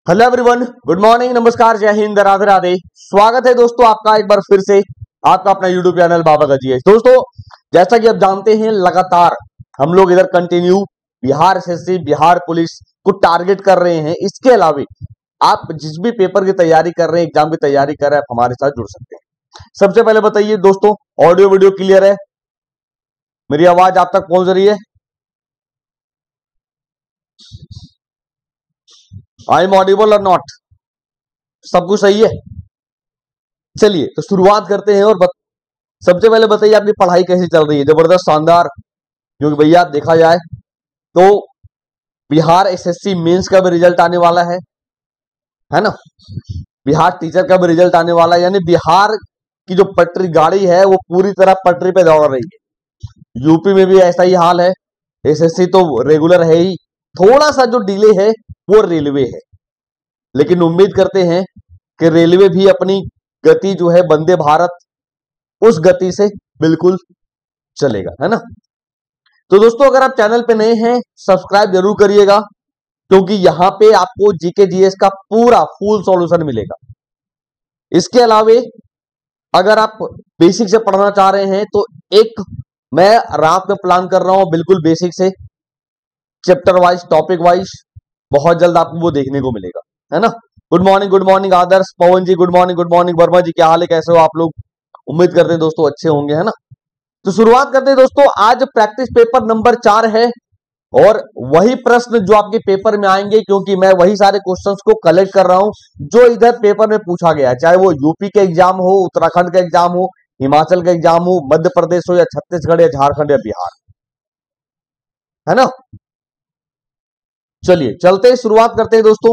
Hello everyone, good morning, नमस्कार, जय हिंद, राधे राधे। स्वागत है दोस्तों आपका एक बार फिर से आपका अपना यूट्यूब चैनल बाबा का जीएस। दोस्तों जैसा कि आप जानते हैं, लगातार हम लोग इधर continue Bihar SSC, Bihar police को टारगेट कर रहे हैं। इसके अलावा आप जिस भी पेपर की तैयारी कर रहे हैं, एग्जाम की तैयारी कर रहे हैं, आप हमारे साथ जुड़ सकते हैं। सबसे पहले बताइए दोस्तों, ऑडियो वीडियो क्लियर है? मेरी आवाज आप तक पहुंच रही है? आई एम ऑडिबल और नॉट? सब कुछ सही है? चलिए तो शुरुआत करते हैं। और सबसे पहले बताइए आपकी पढ़ाई कैसी चल रही है? जबरदस्त, शानदार। क्योंकि भैया देखा जाए तो बिहार एसएससी मेंस का भी रिजल्ट आने वाला है ना। बिहार टीचर का भी रिजल्ट आने वाला है, यानी बिहार की जो पटरी गाड़ी है वो पूरी तरह पटरी पे दौड़ रही है। यूपी में भी ऐसा ही हाल है। एसएससी तो रेगुलर है ही, थोड़ा सा जो डिले है वो रेलवे है। लेकिन उम्मीद करते हैं कि रेलवे भी अपनी गति जो है वंदे भारत, उस गति से बिल्कुल चलेगा, है ना। तो दोस्तों अगर आप चैनल पे नए हैं, सब्सक्राइब जरूर करिएगा, क्योंकि यहां पे आपको जीके जीएस का पूरा फुल सॉल्यूशन मिलेगा। इसके अलावे अगर आप बेसिक से पढ़ना चाह रहे हैं तो एक मैं रात में प्लान कर रहा हूं, बिल्कुल बेसिक से चैप्टर वाइज, टॉपिक वाइज, बहुत जल्द आपको वो देखने को मिलेगा, है ना। Good morning Adarsh, Pawan ji good morning, Verma ji क्या हाल है, कैसे हो आप लोग? उम्मीद करते हैं दोस्तों अच्छे होंगे, है ना। तो शुरुआत करते हैं दोस्तों। आज प्रैक्टिस पेपर नंबर 4 है और वही प्रश्न जो आपके पेपर में आएंगे, क्योंकि मैं वही सारे क्वेश्चंस को कलेक्ट कर रहा हूं जो इधर पेपर में पूछा गया है, चाहे वो यूपी के एग्जाम हो, उत्तराखंड का एग्जाम हो, हिमाचल का एग्जाम हो, मध्य प्रदेश हो, या छत्तीसगढ़ या झारखंड या बिहार, है ना। चलिए चलते हैं, शुरुआत करते हैं दोस्तों।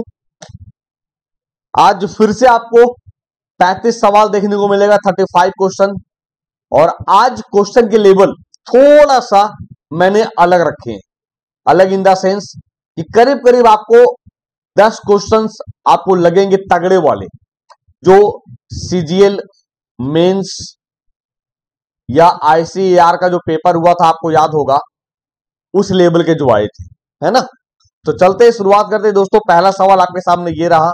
आज फिर से आपको 35 सवाल देखने को मिलेगा, 35 क्वेश्चन। और आज क्वेश्चन के लेवल थोड़ा सा मैंने अलग रखे हैं, अलग इन द सेंस कि करीब करीब आपको 10 क्वेश्चंस आपको लगेंगे तगड़े वाले, जो सीजीएल मेंस या आईसीएआर का जो पेपर हुआ था, आपको याद होगा, उस लेवल के जो आए थे, है ना। तो चलते हैं, शुरुआत करते हैं दोस्तों। पहला सवाल आपके सामने ये रहा।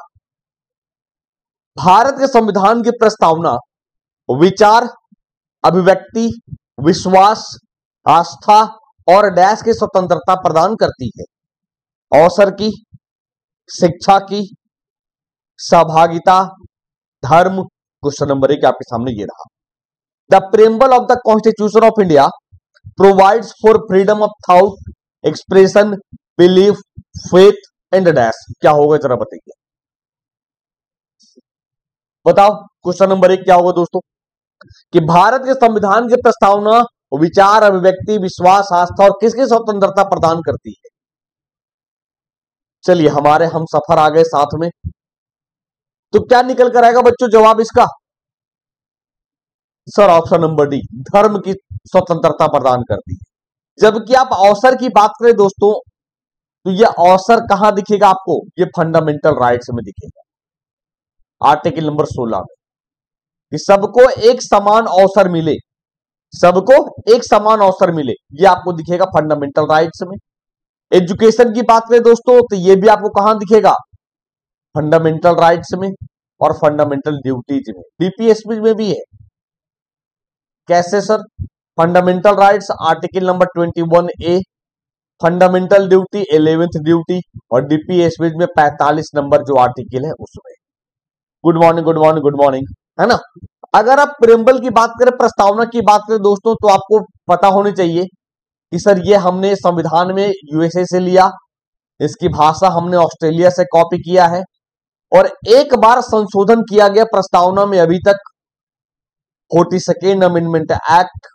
भारत के संविधान की प्रस्तावना विचार, अभिव्यक्ति, विश्वास, आस्था और डैश की स्वतंत्रता प्रदान करती है। अवसर की, शिक्षा की, सहभागिता, धर्म। क्वेश्चन नंबर 1 आपके सामने ये रहा। The preamble of the constitution of India provides for freedom of thought, expression, belief, faith and dash. क्या होगा जरा बताइए, बताओ। क्वेश्चन नंबर 1 क्या होगा दोस्तों? कि भारत के संविधान की प्रस्तावना विचार, अभिव्यक्ति, विश्वास, आस्था और किसकी स्वतंत्रता प्रदान करती है? चलिए हमारे हम सफर आ गए साथ में। तो क्या निकल कर आएगा बच्चों जवाब इसका? सर ऑप्शन नंबर डी, धर्म की स्वतंत्रता प्रदान करती है। जबकि आप अवसर की बात करें दोस्तों, तो यह अवसर कहां दिखेगा आपको? ये फंडामेंटल राइट्स में दिखेगा, आर्टिकल नंबर 16 में, कि सबको एक समान अवसर मिले, सबको एक समान अवसर मिले, ये आपको दिखेगा फंडामेंटल राइट्स में। एजुकेशन की बात करें दोस्तों, तो ये भी आपको कहां दिखेगा? फंडामेंटल राइट्स में और फंडामेंटल ड्यूटीज में, बीपीएसपी में भी है। कैसे sir? Fundamental rights article number 21A, fundamental duty 11th duty, और डीपीएसपी में 45 नंबर जो आर्टिकल है उसमें। गुड मॉर्निंग, है ना। अगर आप प्रेम्बल की बात करें, प्रस्तावना की बात करें दोस्तों, तो आपको पता होनी चाहिए कि सर ये हमने संविधान में यूएसए से लिया, इसकी भाषा हमने ऑस्ट्रेलिया से कॉपी किया है, और एक बार संशोधन किया गया प्रस्तावना में अभी तक 42nd अमेंडमेंट एक्ट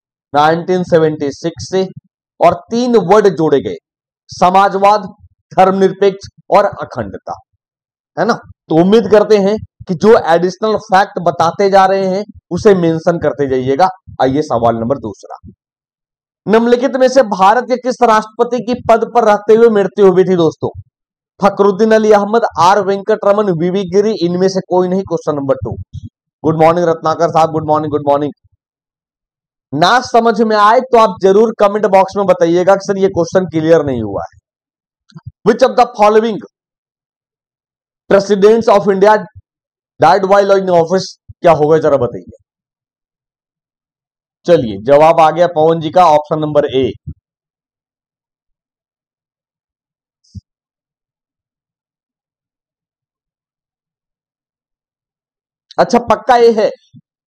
1976 से, और 3 वर्ड जोड़े गए, समाजवाद, धर्मनिरपेक्ष और अखंडता, है ना। तो उम्मीद करते हैं कि जो एडिशनल फैक्ट बताते जा रहे हैं उसे मेंशन करते जाइएगा। आइए सवाल नंबर 2। निम्नलिखित में से भारत के किस राष्ट्रपति की पद पर रहते हुए मृत्यु हुई थी दोस्तों? Fakhruddin Ali Ahmed, R Venkataraman, VV Giri, इनमें से कोई नहीं। Question number 2। Good morning Ratnakar sahab, good morning. ना समझ में आए तो आप जरूर कमेंट बॉक्स में बताइएगा कि सर ये क्वेश्चन क्लियर नहीं हुआ है। Which of the following presidents of India died while in office क्या होगा जरा बताइए। चलिए जवाब आ गया पवन जी का, ऑप्शन नंबर ए। अच्छा पक्का ये है।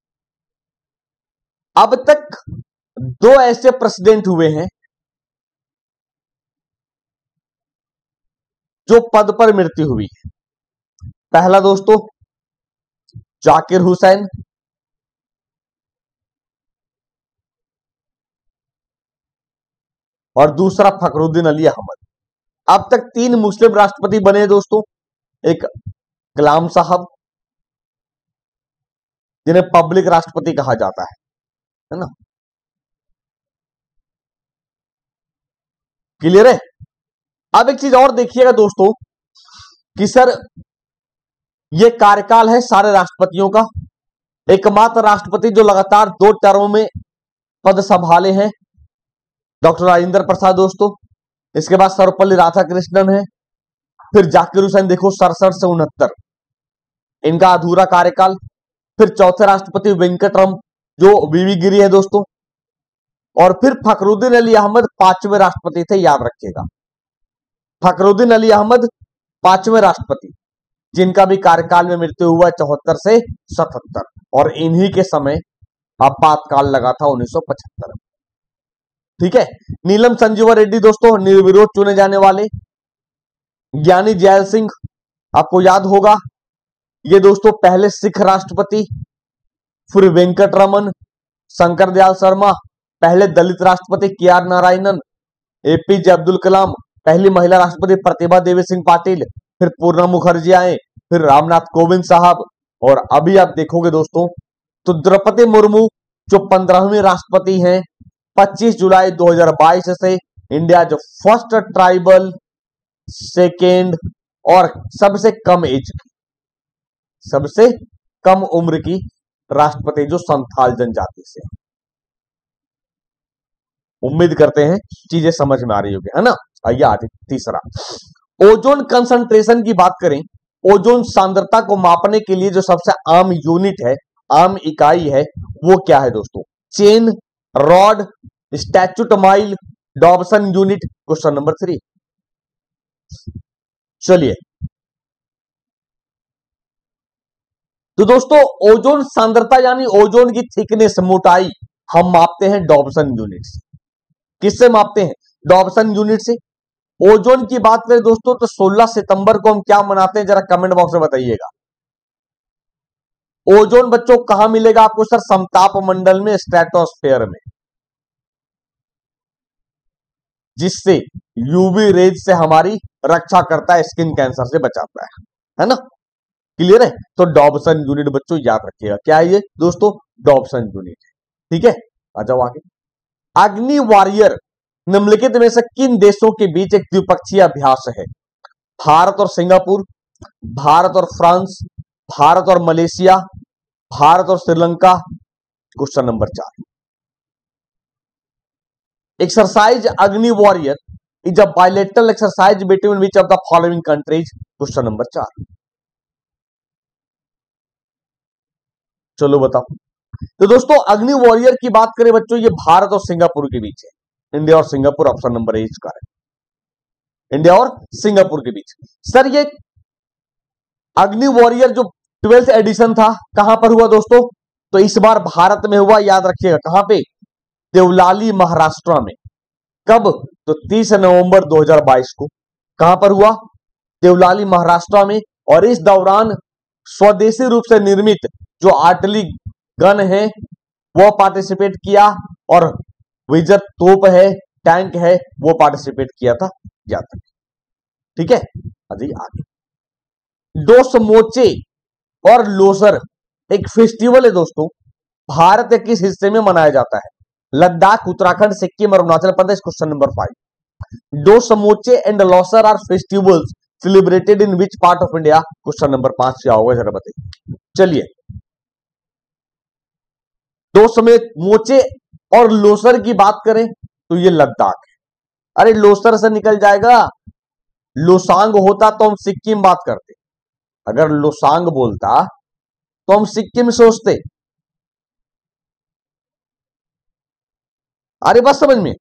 अब तक दो ऐसे प्रेसिडेंट हुए हैं जो पद पर मृत्यु हुई है। पहला दोस्तों जाकिर हुसैन, और दूसरा फखरुद्दीन अली अहमद। अब तक तीन मुस्लिम राष्ट्रपति बने हैं दोस्तों। एक कलाम साहब, जिन्हें पब्लिक राष्ट्रपति कहा जाता है ना। क्लियर है। अब एक चीज और देखिएगा दोस्तों कि सर ये कार्यकाल है सारे राष्ट्रपतियों का। एकमात्र राष्ट्रपति जो लगातार 2 टर्म में पद संभाले हैं डॉक्टर राजेंद्र प्रसाद दोस्तों। इसके बाद सर्वपल्ली राधाकृष्णन है, फिर जाकिर हुसैन देखो 67 से 69, इनका अधूरा कार्यकाल। फिर चौथे राष्ट्रपति वेंकटराम जो वीवी गिरी है दोस्तों, और फिर फखरुद्दीन अली अहमद 5वें राष्ट्रपति थे, याद रखिएगा। फखरुद्दीन अली अहमद 5वें राष्ट्रपति, जिनका भी कार्यकाल में मृत्यु हुआ 74 से 77, और इन्हीं के समय आपातकाल लगा था 1975। ठीक है। नीलम संजीवा रेड्डी दोस्तों निर्विरोध चुने जाने वाले। ज्ञानी जैल सिंह आपको याद होगा, ये दोस्तों पहले सिख राष्ट्रपति। फिर वेंकटरमन, शंकर दयाल शर्मा पहले दलित राष्ट्रपति, K R Narayanan, APJ Abdul Kalam, पहली महिला राष्ट्रपति प्रतिभा देवी सिंह पाटिल, फिर पूर्णा मुखर्जी आए, फिर रामनाथ कोविंद साहब, और अभी आप देखोगे दोस्तों तो द्रौपदी मुर्मू जो 15वीं राष्ट्रपति हैं 25 जुलाई 2022 से इंडिया जो फर्स्ट ट्राइबल, सेकेंड और सबसे कम एज की, सबसे कम उम्र की राष्ट्रपति जो संथाल जनजाति से। उम्मीद करते हैं चीजें समझ में आ रही होगी, है ना। आइए आगे तीसरा, ओजोन कंसंट्रेशन की बात करें। ओजोन सांद्रता को मापने के लिए जो सबसे आम यूनिट है, आम इकाई है, वो क्या है दोस्तों? Chain, rod, statute mile, Dobson unit. Question number 3। चलिए तो दोस्तों ओजोन सांद्रता यानी ओजोन की थिकनेस, मोटाई हम मापते हैं डॉबसन यूनिट से। किससे मापते हैं? डॉबसन यूनिट से। ओजोन की बात करें दोस्तों तो 16 सितंबर को हम क्या मनाते हैं, जरा कमेंट बॉक्स में बताइएगा। ओजोन बच्चों कहां मिलेगा आपको? सर समताप मंडल में, स्ट्रेटोस्फेयर में, जिससे यूवी रेज से हमारी रक्षा करता है, स्किन कैंसर से बचाता है ना। क्लियर है। तो डॉबसन यूनिट बच्चों याद रखिएगा, क्या है ये दोस्तों? Dobson unit. ठीक है, आ जाओ आगे। अग्नि वॉरियर निम्नलिखित में से किन देशों के बीच एक द्विपक्षीय अभ्यास है? भारत और सिंगापुर, भारत और फ्रांस, भारत और मलेशिया, भारत और Sri Lanka. Question number 4। Exercise Agni warrior is a bilateral exercise between which of the following countries. Question number 4। चलो बताओ। तो दोस्तों अग्नि वॉरियर की बात करें बच्चों, ये भारत और सिंगापुर के बीच है। इंडिया और सिंगापुर, ऑप्शन नंबर ए इसका है, इंडिया और सिंगापुर के बीच। सर ये अग्नि वॉरियर जो 12th एडिशन था कहां पर हुआ दोस्तों? तो इस बार भारत में हुआ, याद रखिएगा। कहां पे? देवलाली महाराष्ट्र में। कब? तो 30 नवंबर 2022 को। कहां पर हुआ? देवलाली महाराष्ट्र में। और इस दौरान स्वदेशी रूप से निर्मित जो आर्टिलरी गन है वो पार्टिसिपेट किया, और विजर तोप है, टैंक है, वो पार्टिसिपेट किया था, याद रखिए। ठीक है, अजी आगे। दो समोचे और लोसर एक फेस्टिवल है दोस्तों, भारत के किस हिस्से में मनाया जाता है? लद्दाख, उत्तराखंड, सिक्किम और Arunachal Pradesh. Question number 5। Dosmoche and Losar are festivals celebrated in which part of India. Question number 5 क्या होगा जरा बताइए। चलिए, दो समोचे और लोसर की बात करें तो ये लद्दाख है। अरे लोसर से निकल जाएगा, लोसांग होता तो हम सिक्किम बात करते। अगर लोसांग बोलता तो हम सिक्किम सोचते। अरे बस समझ में।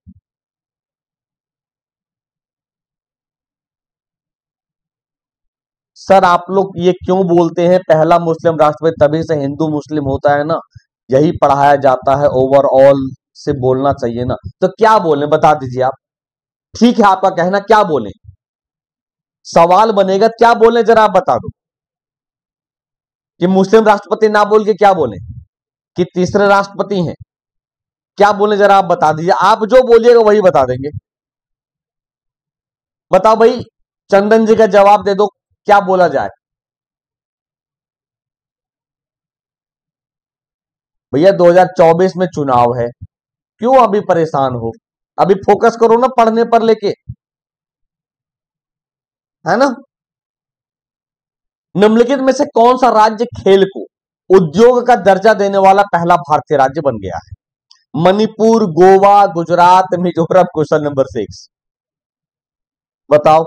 सर आप लोग ये क्यों बोलते हैं पहला मुस्लिम राष्ट्रपति तभी से हिंदू मुस्लिम होता है ना, यही पढ़ाया जाता है, ओवरऑल से बोलना चाहिए ना। तो क्या बोले बता दीजिए आप। ठीक है आपका कहना, क्या बोले, सवाल बनेगा क्या बोले जरा आप बता दो। कि मुस्लिम राष्ट्रपति ना बोल के क्या बोले, कि तीसरे राष्ट्रपति हैं, क्या बोले जरा आप बता दीजिए। आप जो बोलिएगा वही बता देंगे। बताओ भाई, चंदन जी का जवाब दे दो, क्या बोला जाए। भैया 2024 में चुनाव है, क्यों अभी परेशान हो, अभी फोकस करो ना पढ़ने पर लेके, है ना। निम्नलिखित में से कौन सा राज्य खेल को उद्योग का दर्जा देने वाला पहला भारतीय राज्य बन गया है। मणिपुर, गोवा, गुजरात, मिजोरम। क्वेश्चन नंबर 6 बताओ।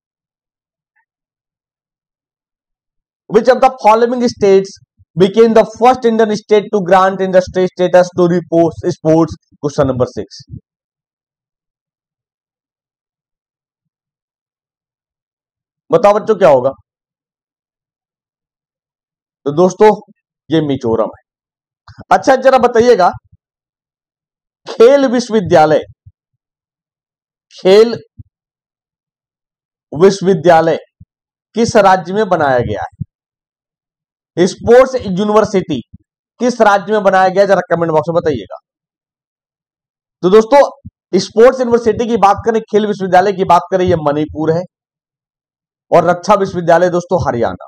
Which of the following states became the first Indian state to grant industry status to sports? Question number 6 बताओ बच्चों क्या होगा। तो दोस्तों ये मिजोरम है। अच्छा जरा बताइएगा, खेल विश्वविद्यालय, खेल विश्वविद्यालय किस राज्य में बनाया गया है। स्पोर्ट्स यूनिवर्सिटी किस राज्य में बनाया गया, जरा कमेंट बॉक्स में बताइएगा। तो दोस्तों स्पोर्ट्स यूनिवर्सिटी की बात करें, खेल विश्वविद्यालय की बात करें, ये मणिपुर है, और रक्षा विश्वविद्यालय दोस्तों हरियाणा।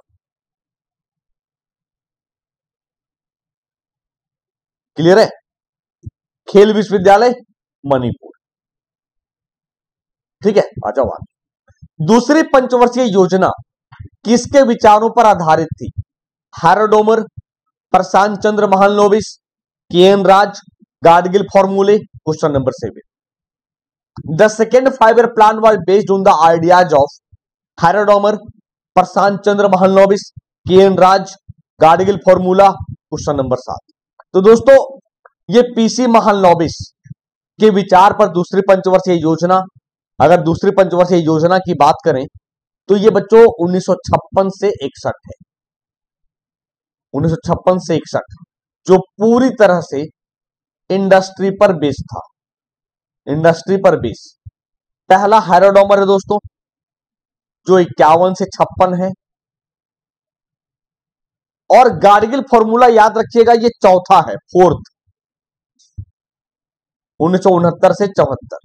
क्लियर है, खेल विश्वविद्यालय मणिपुर। ठीक है, आ जाओ आगे। दूसरी पंचवर्षीय योजना किसके विचारों पर आधारित थी। Harrod Domar, Prashant Chandra Mahalanobis, K N. राज, गाडगिल फॉर्मूले। Question number 7 the second 5-year plan was based on the ideas of Harrod Domar, Prashant Chandra Mahalanobis, K N. Raj, Gadgil formula. Question number 7 तो दोस्तों ये पीसी महालनोबिस के विचार पर दूसरी पंचवर्षीय योजना, अगर दूसरी पंचवर्षीय योजना की बात करें तो ये बच्चों 1956 से 61 है। 1956 से 61 जो पूरी तरह से इंडस्ट्री पर बेस था, इंडस्ट्री पर बेस। पहला हैरोडोमर है दोस्तों जो 51 से 56 है, और गाडगिल फॉर्मूला याद रखिएगा ये चौथा है, फोर्थ, 1969 से 74,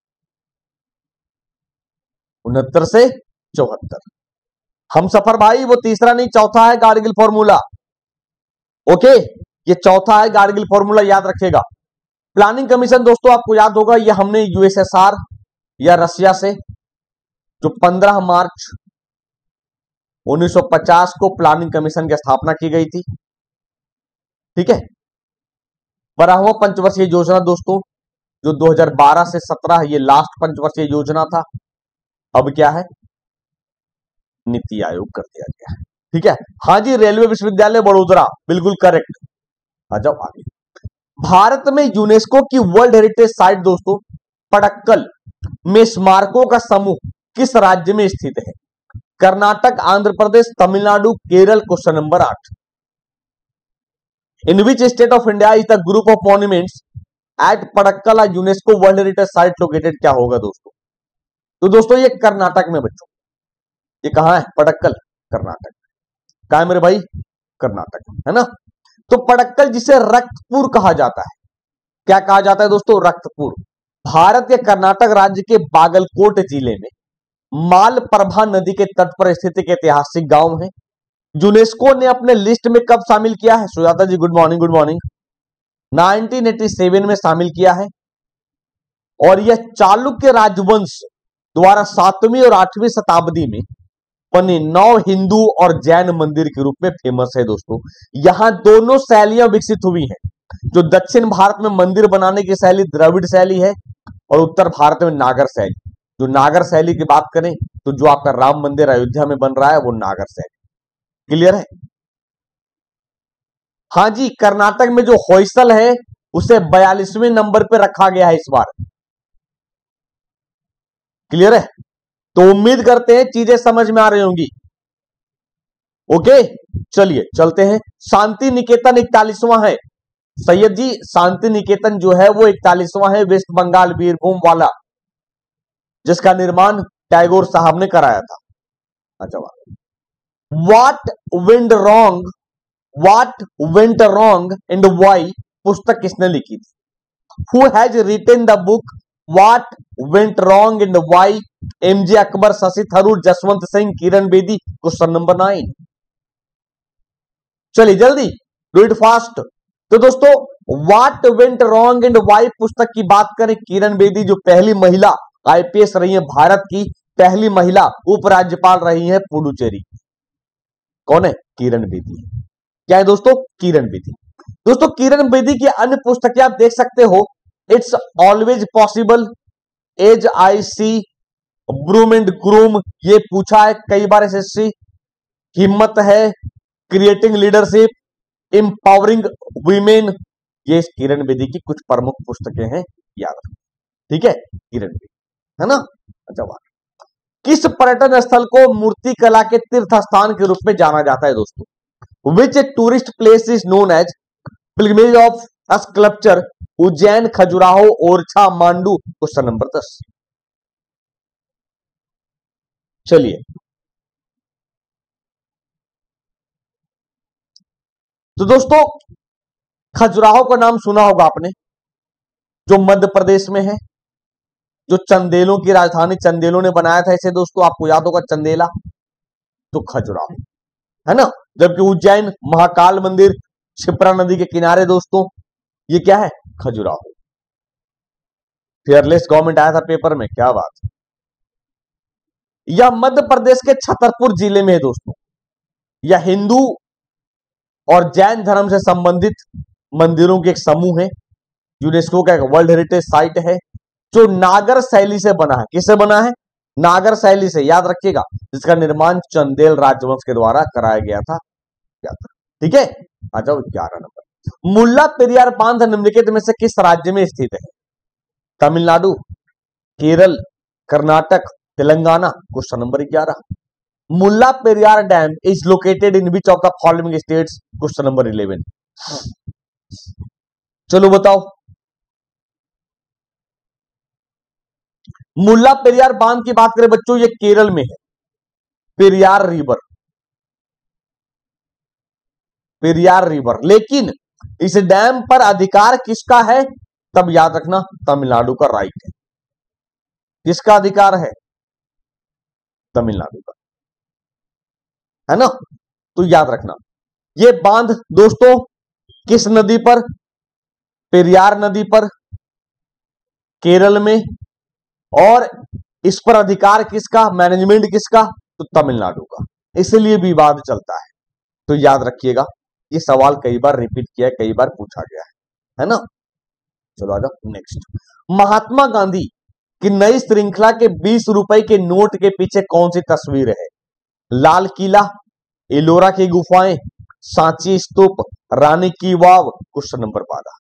69 से 74। हम सफर भाई वो तीसरा नहीं चौथा है गाडगिल फॉर्मूला। ओके, ये चौथा है गाडगिल फॉर्मूला, याद रखिएगा। प्लानिंग कमीशन दोस्तों आपको याद होगा, ये हमने यूएसएसआर या रशिया से जो 15 मार्च 1950 को प्लानिंग कमीशन की स्थापना की गई थी। ठीक है, 12वां पंचवर्षीय योजना दोस्तों जो 2012 से 17 ये लास्ट पंचवर्षीय योजना था, अब क्या है, नीति आयोग कर दिया गया है। ठीक है, हाँ जी, रेलवे विश्वविद्यालय बड़ोदरा, बिल्कुल करेक्ट। आ जाओ आगे। भारत में यूनेस्को की वर्ल्ड हेरिटेज साइट दोस्तों पड़क्कल में स्मारकों का समूह किस राज्य में स्थित है। Karnataka, Andhra Pradesh, Tamil Nadu, Kerala. Question number 8 in which state of India is the group of monuments at Pattadakal UNESCO world heritage site located. क्या होगा दोस्तों, तो दोस्तों ये कर्नाटक में बच्चों, ये कहां है, पड़क्कल, कर्नाटक। कहां है मेरे भाई, कर्नाटक, है ना। तो पड़क्कल जिसे रक्तपुर कहा जाता है, क्या कहा जाता है दोस्तों, रक्तपुर। भारत के कर्नाटक राज्य के बागलकोट जिले में मालप्रभा नदी के तट पर स्थित एक ऐतिहासिक गांव है। यूनेस्को ने अपने लिस्ट में कब शामिल किया है, Sujata ji good morning, good morning. 1987 में शामिल किया है, और यह चालुक्य राजवंश द्वारा 7वीं और 8वीं शताब्दी में बने 9 हिंदू और जैन मंदिर के रूप में फेमस है दोस्तों। यहां दोनों शैलियां विकसित हुई हैं, जो दक्षिण भारत में मंदिर बनाने की शैली द्रविड़ शैली है, और उत्तर भारत में नागर शैली। जो नागर शैली की बात करें तो जो आपका राम मंदिर अयोध्या में बन रहा है वो नागर शैली। क्लियर है? हाँ जी, कर्नाटक में जो होयसल है उसे 42वें नंबर पे रखा गया है इस बार। क्लियर है? तो उम्मीद करते हैं चीजें समझ में आ रही होंगी। ओके, चलिए चलते हैं। शांति निकेतन 41वां है। सैयद जी, शांति निकेतन जो है वो 41वां है, वेस्ट बंगाल बीरभूम वाला, जिसका निर्माण टैगोर साहब ने कराया था। अच्छा, what went wrong and why पुस्तक किसने लिखी थी? Who has written the book what went wrong and why? MJ Akbar, Shashi Tharoor, Jaswant Singh, Kiran Bedi. Question number 9। चलिए जल्दी, डू इट फास्ट। तो दोस्तों, what went wrong and why पुस्तक की बात करें, किरण बेदी जो पहली महिला आईपीएस रही है, भारत की पहली महिला उपराज्यपाल रही है पुडुचेरी। कौन है? किरण बेदी। क्या है दोस्तों? किरण बेदी। दोस्तों, किरण बेदी की अन्य पुस्तकें आप देख सकते हो। It's always possible, as I see, broom and groom, ये पूछा है कई बार एसएससी। हिम्मत है, क्रिएटिंग लीडरशिप, एम्पावरिंग वीमेन, ये किरण बेदी की कुछ प्रमुख पुस्तकें हैं, याद रखो। ठीक है, किरण बेदी, है ना? अच्छा, वाह। किस पर्यटन स्थल को मूर्ति कला के तीर्थ स्थान के रूप में जाना जाता है दोस्तों? Which tourist place is known as pilgrimage of sculpture? Ujjain, Khajuraho, Orchha, Mandu. Question number 10। चलिए, तो दोस्तों खजुराहो का नाम सुना होगा आपने, जो मध्य प्रदेश में है, जो चंदेलों की राजधानी, चंदेलों ने बनाया था इसे दोस्तों, आपको याद होगा चंदेला। तो खजुराहो, है ना? जबकि उज्जैन, महाकाल मंदिर, क्षिप्रा नदी के किनारे दोस्तों, ये क्या है? खजुराहो। फेयरलेस गवर्नमेंट आया था पेपर में, क्या बात है। यह मध्य प्रदेश के छतरपुर जिले में है दोस्तों। यह हिंदू और जैन धर्म से संबंधित मंदिरों के एक समूह है। यूनेस्को का एक वर्ल्ड हेरिटेज साइट है, जो नागर शैली से बना है। किससे बना है? नागर शैली से, याद रखिएगा, जिसका निर्माण चंदेल राजवंश के द्वारा कराया गया था। ठीक है, आ जाओ 11 नंबर। मुल्ला पेरियार बांध निम्नलिखित में से किस राज्य में स्थित है? Tamil Nadu, Kerala, Karnataka, Telangana. Question number 11। Mullaperiyar dam is located in which of the following states? Question number 11। चलो बताओ। मुल्ला पेरियार बांध की बात करें बच्चों, ये केरल में है। पेरियार रिवर, लेकिन इस डैम पर अधिकार किसका है? तब याद रखना, तमिलनाडु का राइट है। किसका अधिकार है? तमिलनाडु का, है ना? तो याद रखना, ये बांध दोस्तों किस नदी पर? पेरियार नदी पर, केरल में। और इस पर अधिकार किसका, मैनेजमेंट किसका? तो तमिलनाडु का। इसलिए विवाद चलता है। तो याद रखिएगा, ये सवाल कई बार रिपीट किया है, कई बार पूछा गया है ना? चलो आ जाओ नेक्स्ट। महात्मा गांधी की नई श्रृंखला के 20 रुपए के नोट के पीछे कौन सी तस्वीर है? लाल किला, एलोरा की गुफाएं, सांची स्तूप, रानी की वाव। Question number 12।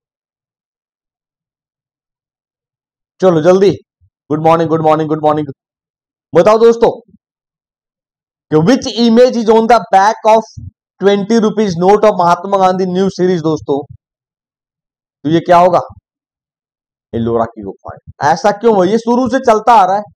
चलो जल्दी, good morning good morning good morning. बताओ दोस्तों, which image is on the back of 20 rupees note of Mahatma Gandhi new series दोस्तों? तो ये क्या होगा? एलोरा की गुफाएं। ऐसा क्यों है? ये शुरू से चलता आ रहा है,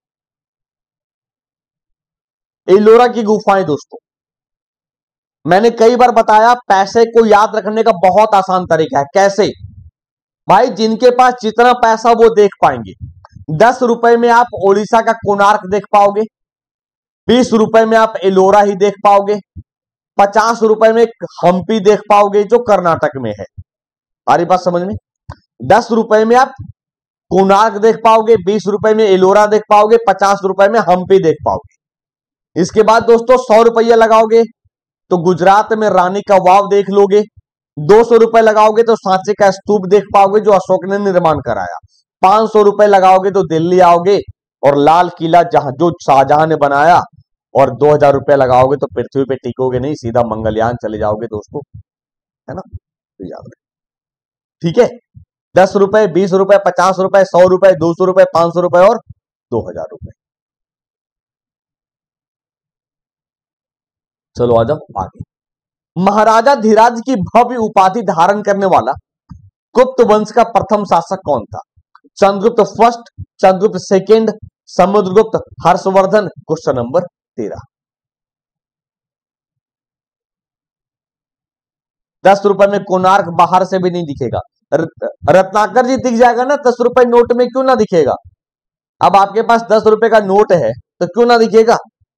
एलोरा की गुफाएं दोस्तों। मैंने कई बार बताया, पैसे को याद रखने का बहुत आसान तरीका है। कैसे भाई? जिनके पास जितना पैसा वो देख पाएंगे। 10 रुपए में आप ओडिशा का कोणार्क देख पाओगे, 20 रुपए में आप एलोरा ही देख पाओगे, 50 रुपए में हम्पी देख पाओगे जो कर्नाटक में है। आ रही बात समझ में? 10 रुपए में आप कोणार्क देख पाओगे, 20 रुपए में एलोरा देख पाओगे, 50 रुपए में हम्पी देख पाओगे। इसके बाद दोस्तों 100 रुपया लगाओगे तो गुजरात में रानी का वाव देख लोगे। 200 रुपए लगाओगे तो सांची का स्तूप देख पाओगे जो अशोक ने निर्माण कराया। 500 रुपए लगाओगे तो दिल्ली आओगे और लाल किला जो शाहजहां ने बनाया और 2000 रुपया लगाओगे तो पृथ्वी पे टिकोगे नहीं, सीधा मंगलयान चले जाओगे दोस्तों, है ना, तो याद रखें। ठीक है, 10 रुपए, 20 रुपए, 50 रुपए, 100 रुपए, 200 रुपए, 500 रुपए और 2000 रुपए। चलो आ जाओ आगे। महाराजा धीराज की भव्य उपाधि धारण करने वाला गुप्त वंश का प्रथम शासक कौन था? Chandragupta first, Chandragupta second, Samudragupta, Harshavardhana? Question number 13। 10 रुपए में कोणार्क बाहर से भी नहीं दिखेगा। रत्नाकर जी दिख जाएगा ना 10 रुपए नोट में, क्यों ना दिखेगा? अब आपके पास 10 रुपए का नोट है तो क्यों ना दिखेगा?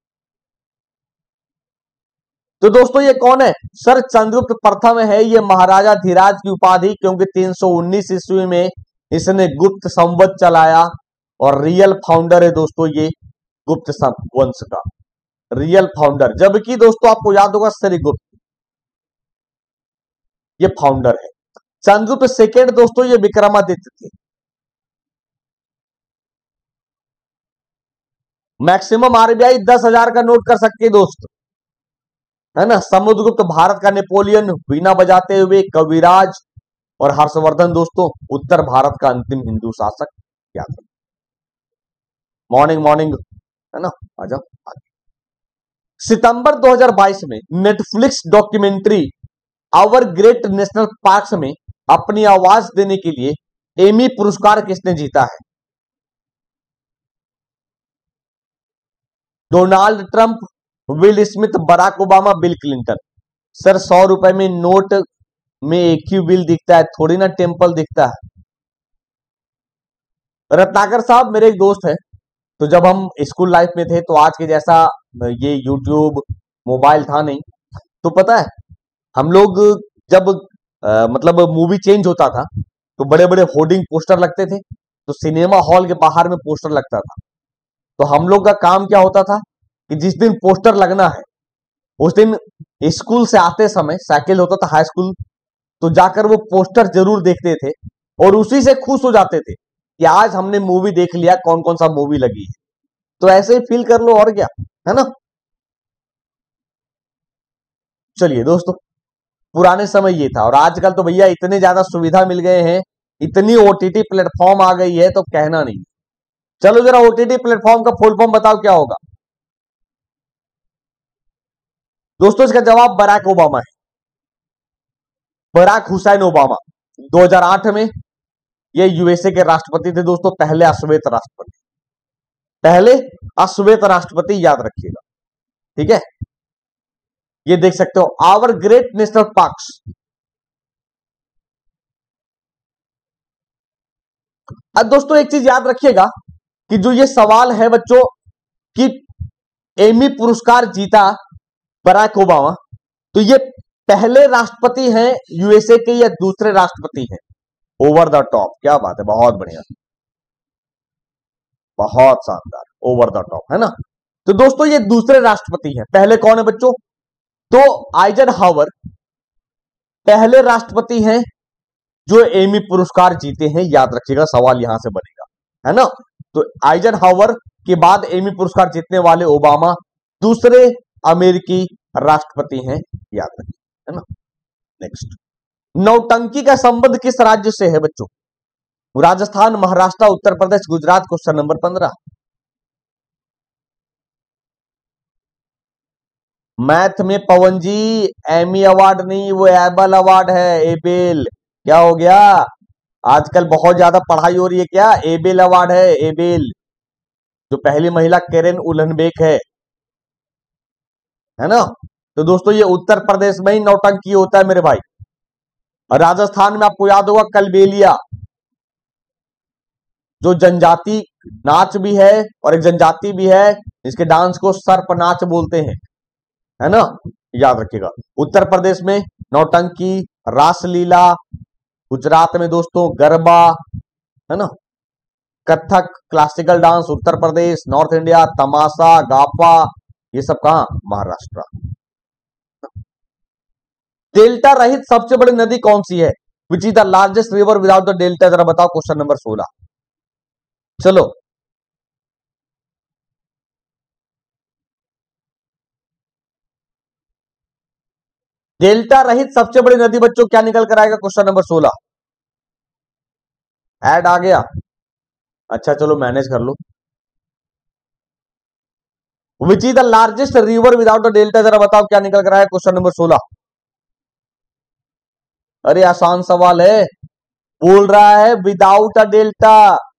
तो दोस्तों ये कौन है? सर चंद्रगुप्त प्रथम है, ये महाराजा धीराज की उपाधि, क्योंकि 319 ईस्वी में इसने गुप्त संवत चलाया और रियल फाउंडर है दोस्तों ये गुप्त वंश का, रियल फाउंडर। जबकि दोस्तों आपको याद होगा श्रीगुप्त ये फाउंडर है। चंद्रगुप्त सेकेंड दोस्तों ये विक्रमादित्य थे। मैक्सिमम आरबीआई 10,000 का नोट कर सकती है दोस्त, है ना। समुद्रगुप्त भारत का नेपोलियन, वीणा बजाते हुए कविराज, और हर्षवर्धन दोस्तों उत्तर भारत का अंतिम हिंदू शासक। याद रखो, मॉर्निंग मॉर्निंग, है ना। आ जाओ आगे। सितंबर 2022 में Netflix documentary our great national parks में अपनी आवाज देने के लिए एमी पुरस्कार किसने जीता है? Donald Trump, Will Smith, Barack Obama, Bill Clinton? Sir 100 रुपए में नोट में एक ही बिल दिखता है, थोड़ी ना टेम्पल दिखता है। रत्नाकर साहब मेरे एक दोस्त है, तो जब हम स्कूल लाइफ में थे तो आज के जैसा ये यूट्यूब मोबाइल था नहीं, तो पता है हम लोग जब मतलब मूवी चेंज होता था तो बड़े बड़े होर्डिंग पोस्टर लगते थे, तो सिनेमा हॉल के बाहर में पोस्टर लगता था। तो हम लोग का काम क्या होता था कि जिस दिन पोस्टर लगना है उस दिन स्कूल से आते समय, साइकिल होता था हाई स्कूल, तो जाकर वो पोस्टर जरूर देखते थे और उसी से खुश हो जाते थे कि आज हमने मूवी देख लिया, कौन कौन सा मूवी लगी है। तो ऐसे ही फील कर लो और क्या, है ना। चलिए दोस्तों, पुराने समय ये था, और आजकल तो भैया इतने ज्यादा सुविधा मिल गए हैं, इतनी ओटीटी प्लेटफॉर्म आ गई है तो कहना नहीं। चलो जरा ओटीटी प्लेटफॉर्म का फुल फॉर्म बताओ क्या होगा दोस्तों? इसका जवाब बराक ओबामा है, बराक हुसैन ओबामा। 2008 में ये यूएसए के राष्ट्रपति थे दोस्तों, पहले अश्वेत राष्ट्रपति, पहले अश्वेत राष्ट्रपति, याद रखिएगा। ठीक है, ये देख सकते हो आवर ग्रेट नेशनल पार्क्स। अब दोस्तों एक चीज याद रखिएगा कि जो ये सवाल है बच्चों कि एमी पुरस्कार जीता बराक ओबामा, तो ये पहले राष्ट्रपति हैं यूएसए के या दूसरे राष्ट्रपति हैं? ओवर द टॉप, क्या बात है, बहुत बढ़िया, बहुत शानदार, ओवर द टॉप, है ना। तो दोस्तों ये दूसरे राष्ट्रपति हैं, पहले कौन है बच्चों? तो आइजनहावर पहले राष्ट्रपति हैं जो एमी पुरस्कार जीते हैं, याद रखिएगा, सवाल यहां से बनेगा, है ना। तो आइजनहावर के बाद एमी पुरस्कार जीतने वाले ओबामा दूसरे अमेरिकी राष्ट्रपति हैं, याद रखिए, है ना। नेक्स्ट, नौटंकी का संबंध किस राज्य से है बच्चों? Rajasthan, Maharashtra, Uttar Pradesh, Gujarat? Question number 15। Math में पवन जी एमी अवार्ड नहीं, वो एबल अवार्ड है, एबेल। क्या हो गया, आजकल बहुत ज्यादा पढ़ाई हो रही है क्या? एबेल अवार्ड है, एबेल, जो पहली महिला केरेन उल्हनबेक है ना। तो दोस्तों ये उत्तर प्रदेश में ही नौटंकी होता है मेरे भाई। और राजस्थान में आपको याद होगा कलबेलिया, जो जनजाति नाच भी है और एक जनजाति भी है, इसके डांस को सर्प नाच बोलते हैं, है ना, याद रखिएगा। उत्तर प्रदेश में नौटंकी, रासलीला, गुजरात में दोस्तों गरबा, है ना, Kathak, classical dance Uttar Pradesh, north India Tamasha, गापा, ये सब कहां? महाराष्ट्र। डेल्टा रहित सबसे बड़ी नदी कौन सी है? Which is the largest river without the delta? जरा बताओ, क्वेश्चन नंबर 16। चलो डेल्टा रहित सबसे बड़ी नदी बच्चों क्या निकल कर आएगा? क्वेश्चन नंबर 16 ऐड आ गया। अच्छा चलो मैनेज कर लो। Which is the largest river without the delta, जरा बताओ क्या निकल कर आएगा? Question number 16। अरे आसान सवाल है, बोल रहा है विदाउट अ डेल्टा,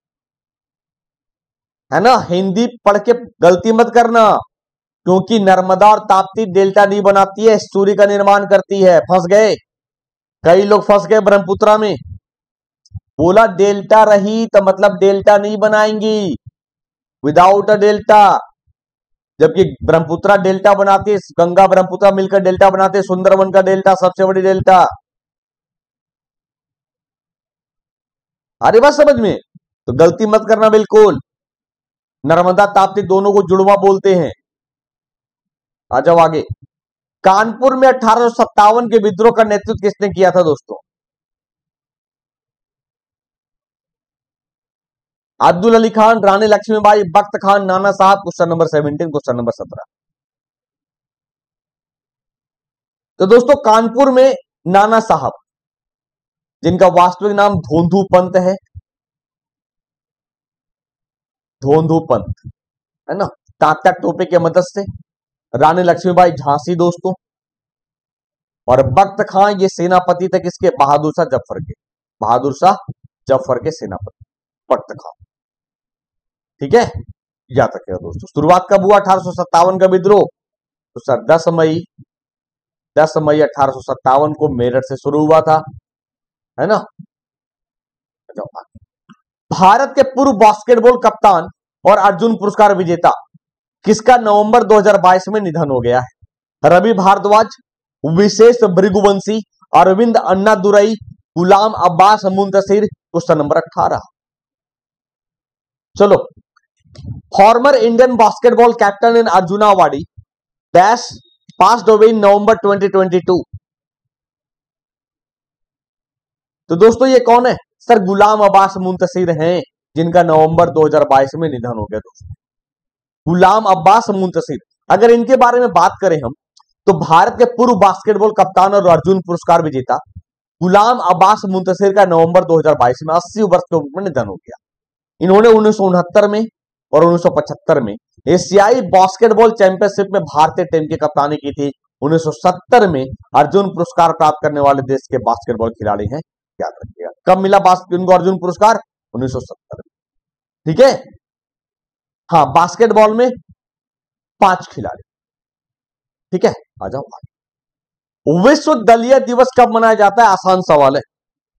है ना। हिंदी पढ़ के गलती मत करना, क्योंकि नर्मदा और ताप्ती डेल्टा नहीं बनाती है, सूर्य का निर्माण करती है। फंस गए, कई लोग फंस गए ब्रह्मपुत्रा में। बोला डेल्टा रही तो मतलब डेल्टा नहीं बनाएंगी, विदाउट अ डेल्टा। जबकि ब्रह्मपुत्रा डेल्टा बनाती है, गंगा ब्रह्मपुत्रा मिलकर डेल्टा बनाते हैं, सुंदरवन का डेल्टा सबसे बड़ी डेल्टा। अरे बात समझ में, तो गलती मत करना बिल्कुल। नर्मदा ताप्ती दोनों को जुड़वा बोलते हैं। आ जाओ आगे। कानपुर में 1857 के विद्रोह का नेतृत्व किसने किया था दोस्तों? अब्दुल अली खान, रानी लक्ष्मीबाई, बख्त Khan, Nana Sahib. Question number 17, question number 17। तो दोस्तों कानपुर में नाना साहब, जिनका वास्तविक नाम धोंधू पंत है, धोंधू पंत, है ना, तात्या टोपे के मदद से। रानी लक्ष्मीबाई झांसी दोस्तों, और बख्त खान ये सेनापति थे किसके? बहादुर शाह जफर के, बहादुर शाह जफर के सेनापति बख्त खान। ठीक है, याद रखिएगा दोस्तों। शुरुआत कब हुआ 1857 का विद्रोह? तो सर 10 मई 1857 को मेरठ से शुरू हुआ था, है ना। भारत के पूर्व बास्केटबॉल कप्तान और अर्जुन पुरस्कार विजेता किसका नवंबर 2022 में निधन हो गया है? रवि भारद्वाज, विशेष भृगुवंशी, अरविंद अन्नादुरई, गुलाम अब्बास मुंतशिर। Question number 18। चलो, former Indian basketball captain in Arjuna awardee dash passed away in November 2022। तो दोस्तों ये कौन है? सर गुलाम अब्बास मुंतशिर हैं, जिनका नवंबर 2022 में निधन हो गया दोस्तों। गुलाम अब्बास मुंतशिर, अगर इनके बारे में बात करें हम, तो भारत के पूर्व बास्केटबॉल कप्तान और अर्जुन पुरस्कार विजेता गुलाम अब्बास मुंतशिर का नवंबर 2022 में 80 वर्ष के उम्र में निधन हो गया। इन्होंने 1969 में और 1975 में एशियाई बास्केटबॉल चैंपियनशिप में भारतीय टीम की कप्तानी की थी। 1970 में अर्जुन पुरस्कार प्राप्त करने वाले देश के बास्केटबॉल खिलाड़ी हैं, याद रखिएगा। कब मिला उनको अर्जुन पुरस्कार? 1970 में। ठीक है, हाँ, बास्केटबॉल में 5 खिलाड़ी। ठीक है, आ जाओ। विश्व दलीय दिवस कब मनाया जाता है? आसान सवाल है,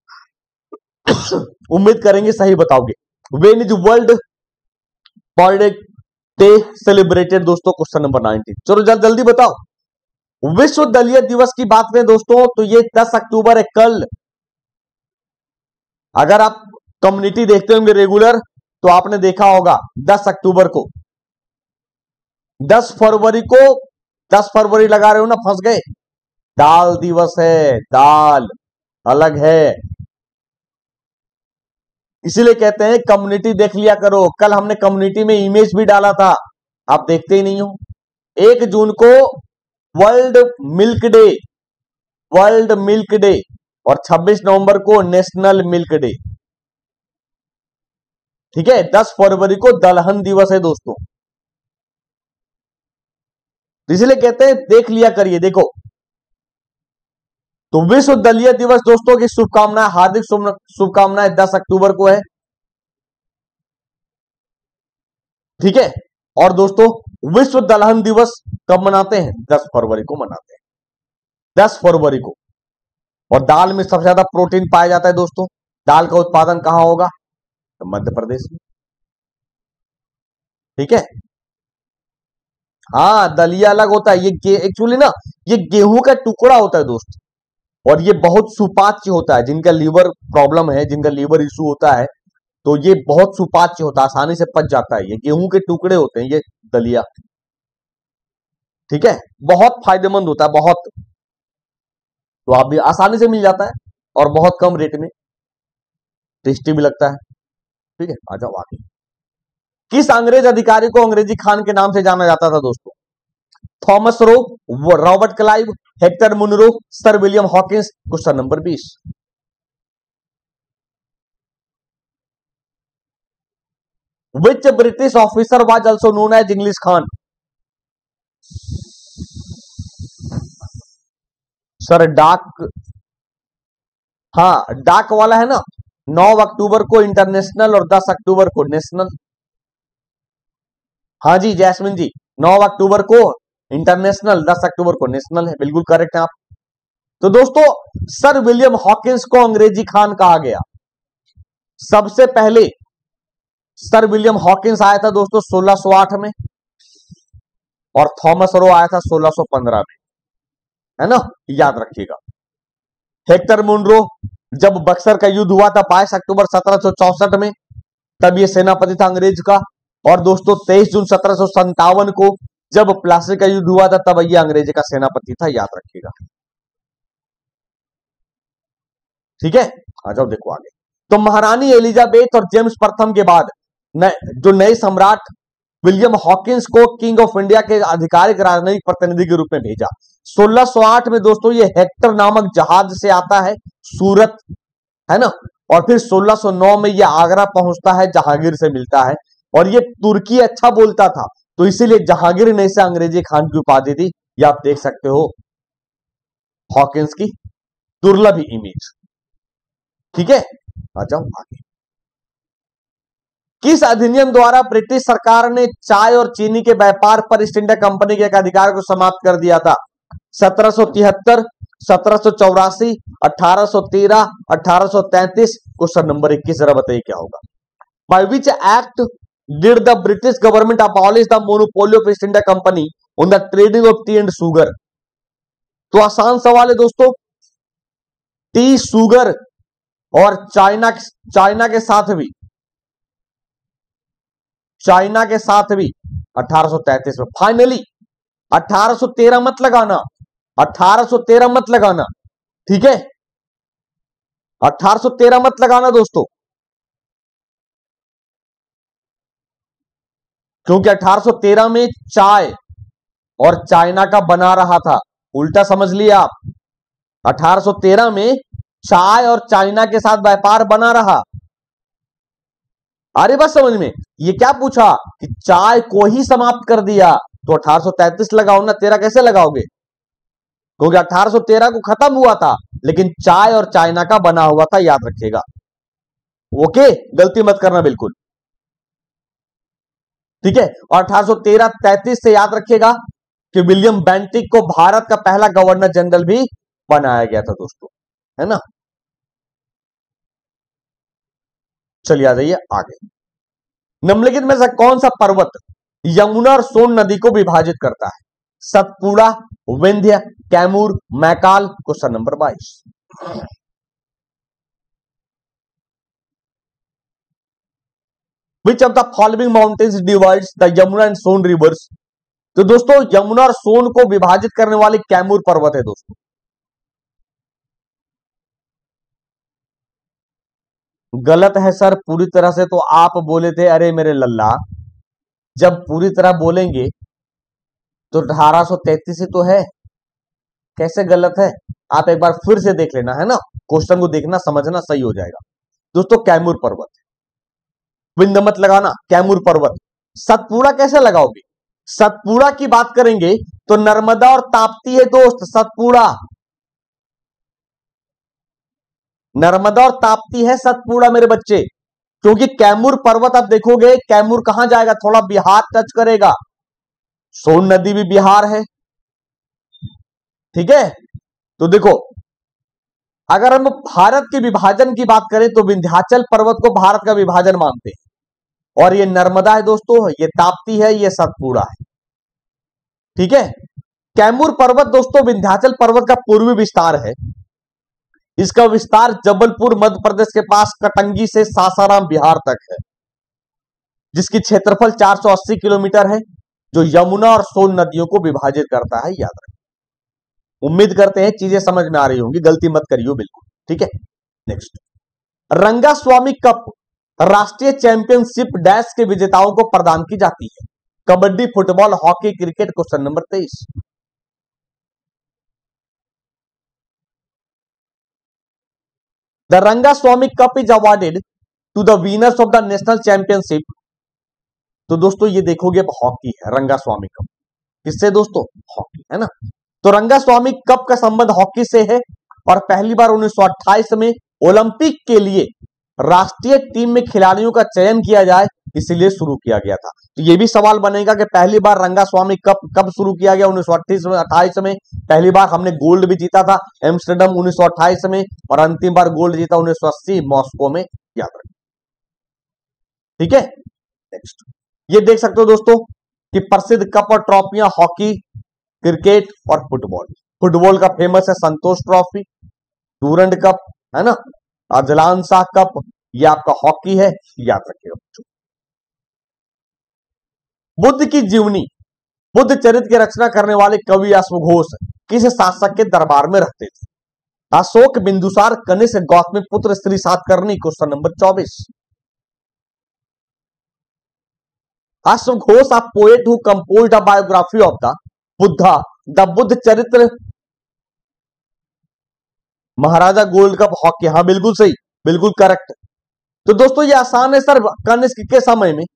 उम्मीद करेंगे सही बताओगे। When is world birthday day celebrated दोस्तों? Question number 19। चलो जल्दी बताओ। विश्व दलीय दिवस की बात करें दोस्तों, तो ये 10 अक्टूबर है, कल। अगर आप कम्युनिटी देखते होंगे रेगुलर, तो आपने देखा होगा 10 अक्टूबर को। 10 फरवरी को 10 फरवरी लगा रहे हो ना, फंस गए। दाल दिवस है, दाल अलग है, इसीलिए कहते हैं कम्युनिटी देख लिया करो। कल हमने कम्युनिटी में इमेज भी डाला था, आप देखते ही नहीं हो। 1 जून को world milk day, world milk day, और 26 नवंबर को नेशनल मिल्क डे। ठीक है, 10 फरवरी को दलहन दिवस है दोस्तों, इसलिए कहते हैं देख लिया करिए। देखो, तो विश्व दलीय दिवस दोस्तों की शुभकामनाएं, हार्दिक शुभकामनाएं 10 अक्टूबर को है। ठीक है, और दोस्तों विश्व दलहन दिवस कब मनाते हैं? 10 फरवरी को मनाते हैं, 10 फरवरी को। और दाल में सबसे ज्यादा प्रोटीन पाया जाता है दोस्तों। दाल का उत्पादन कहां होगा? तो मध्य प्रदेश में। ठीक है, हाँ, दलिया अलग होता है, ये एक्चुअली ना, ये गेहूं का टुकड़ा होता है दोस्त, और ये बहुत सुपाच्य होता है। जिनका लीवर प्रॉब्लम है, जिनका लीवर इशू होता है, तो ये बहुत सुपाच्य होता है, आसानी से पच जाता है। ये गेहूं के टुकड़े होते हैं ये दलिया। ठीक है, बहुत फायदेमंद होता है, बहुत। तो आप भी आसानी से मिल जाता है, और बहुत कम रेट में, टेस्टी भी लगता है। ठीक है, आ जाओ आगे। किस अंग्रेज अधिकारी को अंग्रेजी खान के नाम से जाना जाता था दोस्तों? Thomas Roe, Robert Clive, Hector Munro, sir William Hawkins. Question number 20। Which British officer was also known as English Khan? Sir डाक, हाँ डाक वाला है ना, 9 अक्टूबर को इंटरनेशनल और 10 अक्टूबर को नेशनल। हाँ जी जैस्मिन जी, 9 अक्टूबर को इंटरनेशनल, 10 अक्टूबर को नेशनल है, बिल्कुल करेक्ट है आप। तो दोस्तों सर विलियम हॉकिंस को अंग्रेजी खान कहा गया। सबसे पहले सर विलियम हॉकिंस आया था दोस्तों 1608 में, और थॉमस रो आया था 1615 में, है ना, याद रखिएगा। हेक्टर मुनरो जब बक्सर का युद्ध हुआ था 22 अक्टूबर 1764 में, तब ये सेनापति था अंग्रेज का। और दोस्तों 23 जून 1757 को जब प्लासी का युद्ध हुआ था, तब ये अंग्रेज का सेनापति था, याद रखिएगा। ठीक है, आ जाओ देखो आगे। तो महारानी एलिजाबेथ और जेम्स प्रथम के बाद जो नए सम्राट विलियम हॉकिंस को किंग ऑफ इंडिया के आधिकारिक राजनयिक प्रतिनिधि के रूप में भेजा। 1608 में दोस्तों ये हेक्टर नामक जहाज से आता है सूरत, है ना, और फिर 1609 में ये आगरा पहुंचता है, जहांगीर से मिलता है। और ये तुर्की अच्छा बोलता था, तो इसीलिए जहांगीर ने इसे अंग्रेजी खान की उपाधि दी। ये आप देख सकते हो हॉकिंस की दुर्लभ इमेज। ठीक है, आ जाओ आगे। किस अधिनियम द्वारा ब्रिटिश सरकार ने चाय और चीनी के व्यापार पर ईस्ट इंडिया कंपनी के अधिकार को समाप्त कर दिया था? 1773, 1784, 1813, 1833। क्वेश्चन नंबर 21 जरा बताइए क्या होगा। By which act did the British government abolish the monopoly of East India Company on the trading of tea and sugar? तो आसान सवाल है दोस्तों, टी, शुगर और चाइना के साथ भी 1833 में। फाइनली 1813 मत लगाना, 1813 मत लगाना, ठीक है, 1813 मत लगाना दोस्तों, क्योंकि 1813 में चाय और चाइना का बना रहा था। उल्टा समझ लिया आप, 1813 में चाय और चाइना के साथ व्यापार बना रहा। अरे बस समझ में, ये क्या पूछा कि चाय को ही समाप्त कर दिया, तो 1833 लगाओ ना, 13 कैसे लगाओगे, क्योंकि 1813 को खत्म हुआ था, लेकिन चाय और चाइना का बना हुआ था, याद रखिएगा। ओके, गलती मत करना बिल्कुल, ठीक है। और 1833 से याद रखिएगा कि विलियम बेंटिक को भारत का पहला गवर्नर जनरल भी बनाया गया था दोस्तों, है ना। चलिए आ जाइए आगे। निम्नलिखित में से कौन सा पर्वत यमुना और सोन नदी को विभाजित करता है? Satpura, Vindhya, Kaimur, Maikal. Question number 22। Which of the following mountains divides the Yamuna and Son rivers? तो दोस्तों यमुना और सोन को विभाजित करने वाली कैमूर पर्वत है दोस्तों। गलत है सर पूरी तरह से, तो आप बोले थे, अरे मेरे लल्ला, जब पूरी तरह बोलेंगे तो 1833 ही तो है, कैसे गलत है? आप एक बार फिर से देख लेना, है ना, क्वेश्चन को देखना, समझना, सही हो जाएगा दोस्तों। कैमूर पर्वत, विंध्य मत लगाना, कैमूर पर्वत। सतपुड़ा कैसे लगाओगे? सतपुड़ा की बात करेंगे तो नर्मदा और ताप्ती है दोस्त, सतपुड़ा, नर्मदा और ताप्ती है सतपुड़ा मेरे बच्चे। क्योंकि कैमूर पर्वत आप देखोगे, कैमूर कहां जाएगा, थोड़ा बिहार टच करेगा, सोन नदी भी बिहार है, ठीक है। तो देखो, अगर हम भारत के विभाजन की बात करें तो विंध्याचल पर्वत को भारत का विभाजन मानते हैं, और ये नर्मदा है दोस्तों, ये ताप्ती है, ये सतपुड़ा है, ठीक है। कैमूर पर्वत दोस्तों विंध्याचल पर्वत का पूर्वी विस्तार है। इसका विस्तार जबलपुर मध्य प्रदेश के पास कटंगी से सासाराम बिहार तक है, जिसकी क्षेत्रफल 480 किलोमीटर है, जो यमुना और सोन नदियों को विभाजित करता है, याद रखें। उम्मीद करते हैं चीजें समझ में आ रही होंगी, गलती मत करियो बिल्कुल, ठीक है। नेक्स्ट, रंगास्वामी कप राष्ट्रीय चैंपियनशिप डैश के विजेताओं को प्रदान की जाती है? Kabaddi, football, hockey, cricket. Question number 23। The Rangaswamy cup is awarded to the winners of the national championship. तो दोस्तों ये देखोगे अब हॉकी है रंगास्वामी कप, किससे दोस्तों? हॉकी, है ना। तो रंगास्वामी कप का संबंध हॉकी से है और पहली बार 1928 में ओलंपिक के लिए राष्ट्रीय टीम में खिलाड़ियों का चयन किया जाए इसलिए शुरू किया गया था। तो ये भी सवाल बनेगा कि पहली बार रंगास्वामी कप कब शुरू किया गया? 1928 में। पहली बार हमने गोल्ड भी जीता था एम्स्टर्डम 1928 में और अंतिम बार गोल्ड जीता 1980 मॉस्को में, याद रखें। ठीक है, नेक्स्ट ये देख सकते हो दोस्तों कि प्रसिद्ध कप और ट्रॉफियां हॉकी, क्रिकेट और फुटबॉल। फुटबॉल का फेमस है संतोष ट्रॉफी, डूरंड कप, है ना, अजलान शाह कप। ये आपका हॉकी है, याद रखिएगा बच्चों। बुद्ध की जीवनी, बुद्ध चरित्र की रचना करने वाले कवि अश्वघोष किस शासक के दरबार में रहते थे? अशोक, बिंदुसार, कनिष्क, गौतमीपुत्र, श्री सातकर्णी। Question number 24। अश्वघोष a poet who composed a biography of the Buddha, the Buddhacharita. Maharaja gold cup hockey, हाँ बिल्कुल सही, बिल्कुल करेक्ट। तो दोस्तों ये आसान है सर, कनिष्क के समय में,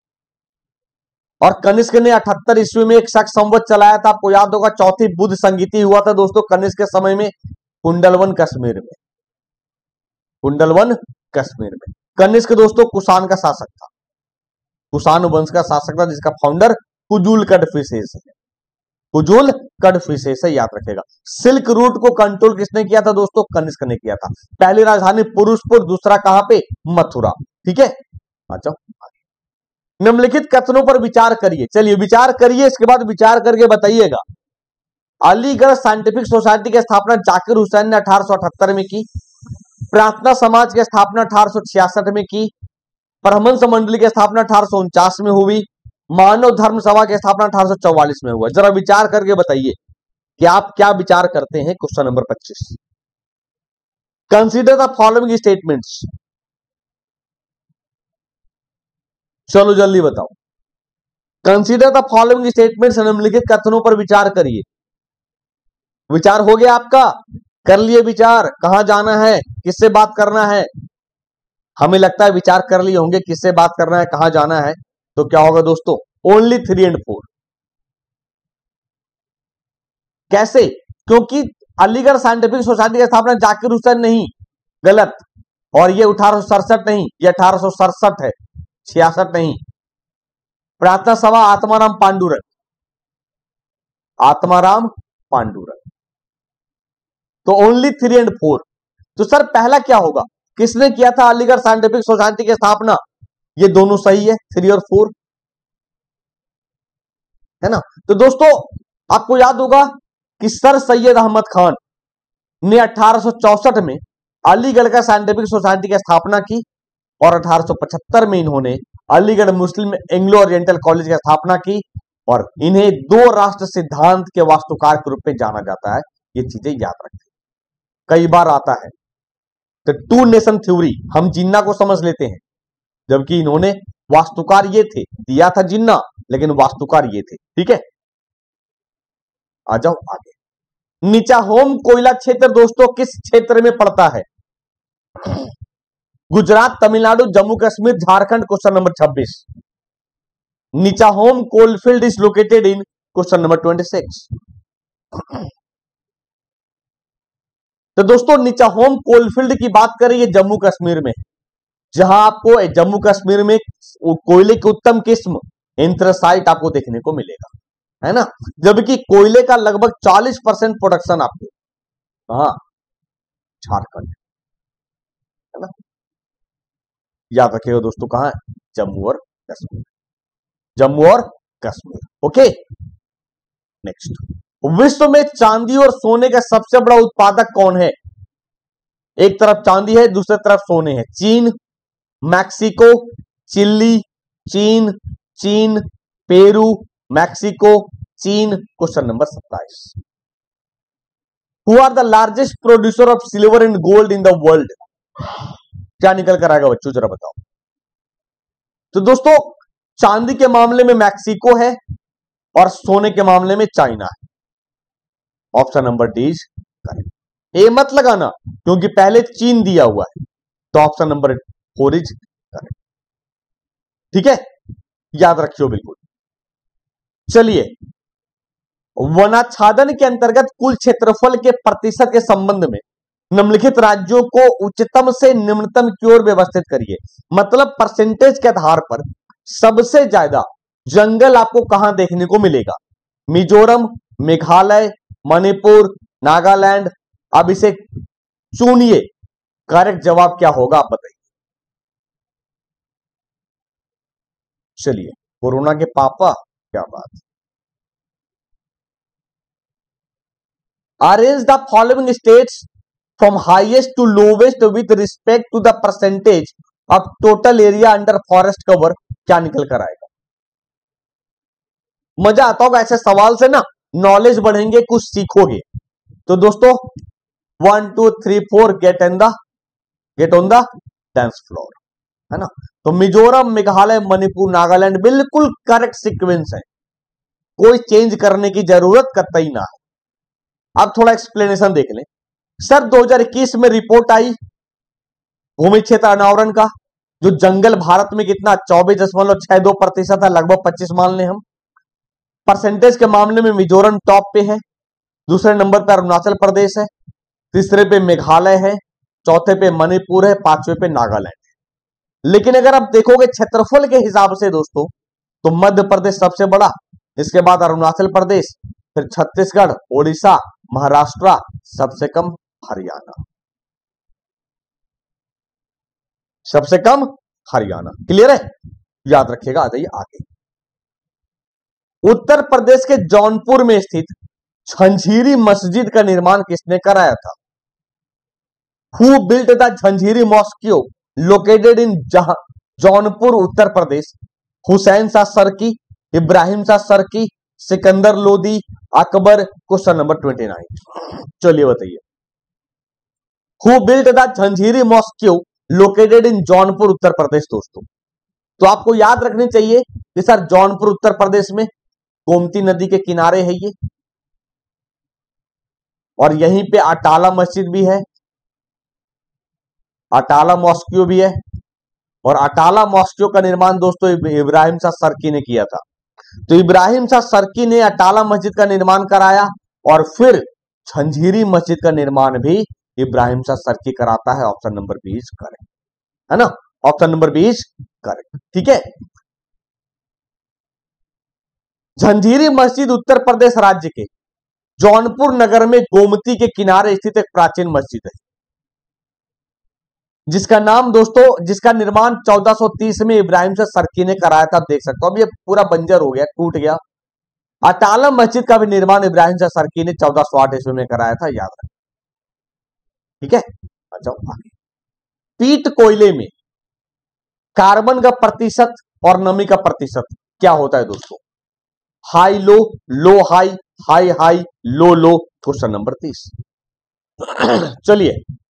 और कनिष्क ने 78 ईस्वी में एक शक संवत चलाया था, आपको याद होगा। चौथी बुद्ध संगीति हुआ था दोस्तों कनिष्क के समय में, कुंडलवन कश्मीर में, कुंडलवन कश्मीर में। कनिष्क दोस्तों कुषाण का शासक था, कुषाण वंश का शासक था जिसका फाउंडर कुजुल कडफिसेस है, कुजुल कडफिसेस है, याद रखेगा। सिल्क रूट को कंट्रोल किसने किया था दोस्तों? कनिष्क ने किया था। पहली राजधानी पुरुषपुर, दूसरा कहां पे? मथुरा। ठीक है, अच्छा निम्नलिखित कथनों पर विचार करिए। चलिए विचार करिए, इसके बाद विचार करके बताइएगा। अलीगढ़ साइंटिफिक सोसाइटी की स्थापना जाकिर हुसैन ने 1878 में की। प्रार्थना समाज की स्थापना 1866 में की। परमहंस मंडली की स्थापना 1849 में हुई। मानव धर्म सभा की स्थापना 1844 में हुआ। जरा विचार करके बताइए कि आप क्या विचार करते हैं। Question number 25। Consider the following statements. चलो जल्दी बताओ। कंसीडर द फॉलोइंग स्टेटमेंट्स, निम्नलिखित कथनों पर विचार करिए। विचार हो गया आपका? कर लिए विचार? कहां जाना है, किससे बात करना है? हमें लगता है विचार कर लिए होंगे, किससे बात करना है, कहां जाना है। तो क्या होगा दोस्तों? ओनली 3 और 4। कैसे? क्योंकि अलीगढ़ साइंटिफिक सोसाइटी की स्थापना जाकिर हुसैन नहीं, गलत। और ये 1867 नहीं, ये 1867 है, 66 नहीं। प्रार्थना सभा आत्माराम पांडुरंग, आत्माराम पांडुरंग। तो ओनली 3 और 4। तो सर पहला क्या होगा? किसने किया था अलीगढ़ साइंटिफिक सोसाइटी की स्थापना? ये दोनों सही है, 3 और 4, है ना। तो दोस्तों आपको याद होगा कि सर सैयद अहमद खान ने 1864 में अलीगढ़ का साइंटिफिक सोसाइटी की स्थापना की और 1875 में इन्होंने Aligarh Muslim Anglo Oriental college की स्थापना की और इन्हें 2 राष्ट्र सिद्धांत के वास्तुकार के रूप में जाना जाता है। ये चीजें याद रखें, कई बार आता है। तो 2 नेशन थ्योरी हम जिन्ना को समझ लेते हैं, जबकि इन्होंने वास्तुकार ये थे, दिया था जिन्ना लेकिन वास्तुकार ये थे। ठीक है, आ जाओ आगे। निचाहोम कोयला क्षेत्र दोस्तों किस क्षेत्र में पड़ता है? Gujarat, Tamil Nadu, Jammu Kashmir, Jharkhand. Question number 26। Nichahom coalfield is located in. Question number 26। तो दोस्तों निचाहोम कोलफील्ड की बात करें, ये जम्मू कश्मीर में, जहां आपको जम्मू कश्मीर में कोयले की उत्तम किस्म एंथ्रासाइट आपको देखने को मिलेगा, है ना। जबकि कोयले का लगभग 40% प्रोडक्शन आपको कहां? झारखंड, है ना। याद रखिएगा दोस्तों, कहां है? जम्मू और कश्मीर, जम्मू और कश्मीर। Okay, next. विश्व में चांदी और सोने का सबसे बड़ा उत्पादक कौन है? एक तरफ चांदी है, दूसरी तरफ सोने है। चीन, Mexico, Chile, China, China, Peru, Mexico, China. Question number 27। Who are the largest producer of silver and gold in the world? क्या निकल कर आएगा बच्चों, जरा बताओ। तो दोस्तों चांदी के मामले में मैक्सिको है और सोने के मामले में चाइना है। Option number D is correct. A मत लगाना क्योंकि पहले चीन दिया हुआ है, तो ऑप्शन नंबर 4 इज करेक्ट। ठीक है, याद रखियो बिल्कुल। चलिए, वनाच्छादन के अंतर्गत कुल क्षेत्रफल के प्रतिशत के संबंध में निम्नलिखित राज्यों को उच्चतम से निम्नतम की ओर व्यवस्थित करिए। मतलब परसेंटेज के आधार पर सबसे ज्यादा जंगल आपको कहां देखने को मिलेगा? मिजोरम, मेघालय, मणिपुर, नागालैंड। अब इसे चुनिए, करेक्ट जवाब क्या होगा आप बताइए। चलिए, कोरोना के पापा, क्या बात। Arrange the following states from highest to lowest with respect to the percentage of total area under forest cover. क्या निकल कर आएगा? मजा आता होगा ऐसे सवाल से ना, नॉलेज बढ़ेंगे, कुछ सीखोगे। तो दोस्तों 1 2 3 4 get on the dance floor, है ना। तो मिजोरम, मेघालय, मणिपुर, नागालैंड बिल्कुल करेक्ट सीक्वेंस है, कोई चेंज करने की जरूरत कतई ना है। अब थोड़ा एक्सप्लेनेशन देख लें। सर 2021 में रिपोर्ट आई भूमि क्षेत्र अनावरण का, जो जंगल भारत में कितना 24.62% है, लगभग 25 मान लें हम। परसेंटेज के मामले में मिजोरम टॉप पे है, दूसरे नंबर पे अरुणाचल प्रदेश है, तीसरे पे मेघालय है, चौथे पे मणिपुर है, पांचवे पे नागालैंड है। लेकिन अगर आप देखोगे क्षेत्रफल के हिसाब से दोस्तों, तो मध्य प्रदेश सबसे बड़ा, इसके बाद अरुणाचल प्रदेश, फिर छत्तीसगढ़, ओडिशा, महाराष्ट्र, सबसे कम हरियाणा, सबसे कम हरियाणा। क्लियर है, याद रखिएगा। आ जाइए आगे। उत्तर प्रदेश के जौनपुर में स्थित झंझीरी मस्जिद का निर्माण किसने कराया था? Who built the Jhanjhiri mosque located in Jaunpur Uttar Pradesh? Hussain Shah Sharqi, Ibrahim Shah Sharqi, Sikandar Lodi, Akbar. Question number 29। चलिए बताइए, who built the Jhanjhiri mosque located in Jaunpur Uttar Pradesh? दोस्तों तो आपको याद रखनी चाहिए कि सर जौनपुर उत्तर प्रदेश में गोमती नदी के किनारे है ये, और यहीं पे अटाला मस्जिद भी है, अटाला मॉस्क्यू भी है, और अटाला मॉस्क्यू का निर्माण दोस्तों इब्राहिम शाह सरकी ने किया था। तो इब्राहिम शाह सरकी ने अटाला मस्जिद का निर्माण कराया, और फिर झंझीरी मस्जिद का निर्माण भी इब्राहिम शाह सरकी कराता है। ऑप्शन नंबर 20 करेक्ट, है ना। ऑप्शन नंबर 20 करेक्ट, ठीक है। झंझीरी मस्जिद उत्तर प्रदेश राज्य के जौनपुर नगर में गोमती के किनारे स्थित एक प्राचीन मस्जिद है, जिसका नाम दोस्तों, जिसका निर्माण 1430 में इब्राहिम शाह सरकी ने कराया था। आप देख सकते हो, अब ये पूरा बंजर हो गया, टूट गया। अटाला मस्जिद का भी निर्माण इब्राहिम शाह सरकी ने 1408 ईस्वी में कराया था, याद रखें, ठीक है। अच्छा आगे। पीट कोयले में कार्बन का प्रतिशत और नमी का प्रतिशत क्या होता है दोस्तों? High low, low high, high high, low low. Question number 30। चलिए,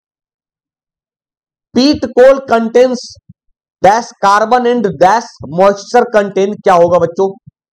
peat coal contains dash carbon and dash moisture content. क्या होगा बच्चों?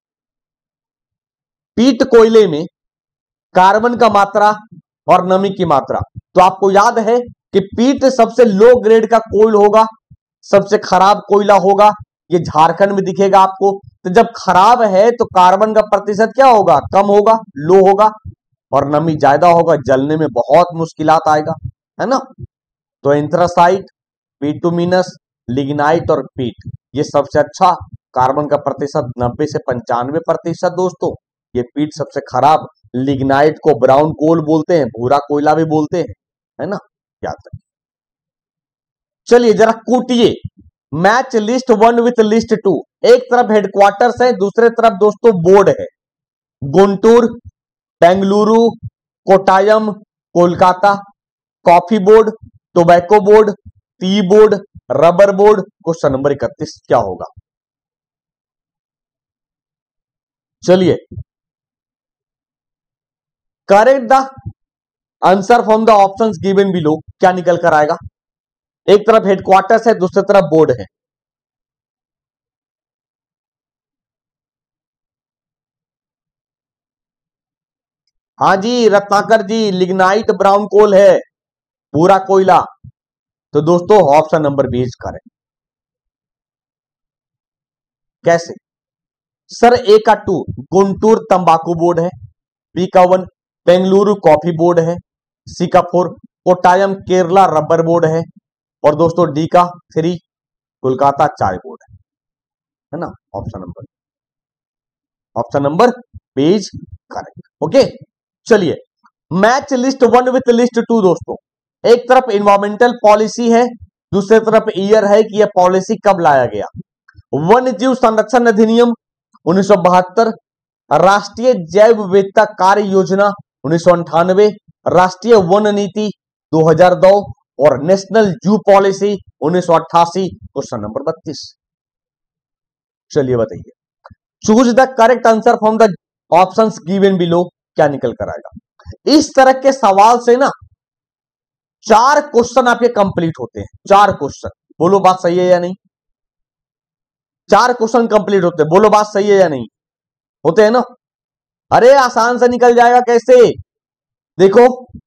पीट कोयले में कार्बन का मात्रा और नमी की मात्रा। तो आपको याद है कि पीट सबसे लो ग्रेड का कोयल होगा, सबसे खराब कोयला होगा, ये झारखंड में दिखेगा आपको। तो जब खराब है तो कार्बन का प्रतिशत क्या होगा? कम होगा, लो होगा, और नमी ज्यादा होगा, जलने में बहुत मुश्किलात आएगा, है ना। तो एंथ्रासाइट, बिटुमिनस, लिग्नाइट और पीट, ये सबसे अच्छा कार्बन का प्रतिशत 90 से 95% दोस्तों। ये पीट सबसे खराब, लिग्नाइट को ब्राउन कोल बोलते हैं, भूरा कोयला भी बोलते हैं, है ना, याद रखिए। चलिए जरा कूटिए, मैच लिस्ट 1 विथ लिस्ट 2। एक तरफ हेडक्वार्टर्स है, दूसरे तरफ दोस्तों बोर्ड है। Guntur, Bengaluru, Kottayam, Kolkata. Coffee board, tobacco board, tea board, rubber board. Question number 31 क्या होगा? चलिए, correct the answer from the options given below. क्या निकल कर आएगा? एक तरफ हेडक्वार्टर्स है, दूसरी तरफ बोर्ड है। हाँ जी Ratnakar ji, lignite brown coal है, पूरा कोयला। तो दोस्तों ऑप्शन नंबर 20 करें। कैसे सर? ए का 2 गुंटूर तंबाकू बोर्ड है, बी का 1 बेंगलुरु कॉफी बोर्ड है, सी का 4 कोट्टायम केरला रबर बोर्ड है, और दोस्तों डी का 3 कोलकाता चाय बोर्ड है ना। Option number page correct. Okay चलिए, मैच लिस्ट 1 विथ लिस्ट 2 दोस्तों। एक तरफ इन्वायरमेंटल पॉलिसी है, दूसरी तरफ ईयर है कि यह पॉलिसी कब लाया गया। वन्य जीव संरक्षण अधिनियम 1972, राष्ट्रीय जैव विविधता कार्य योजना 1998, राष्ट्रीय वन नीति 2002 और नेशनल जू पॉलिसी 1988। Question number 32। चलिए बताइए, choose the correct answer from the options given below. क्या निकल कर आएगा? इस तरह के सवाल से ना 4 क्वेश्चन आपके कंप्लीट होते हैं। 4 क्वेश्चन, बोलो बात सही है या नहीं? 4 क्वेश्चन कंप्लीट होते हैं, बोलो बात सही है या नहीं? होते हैं ना? अरे आसान से निकल जाएगा कैसे? देखो,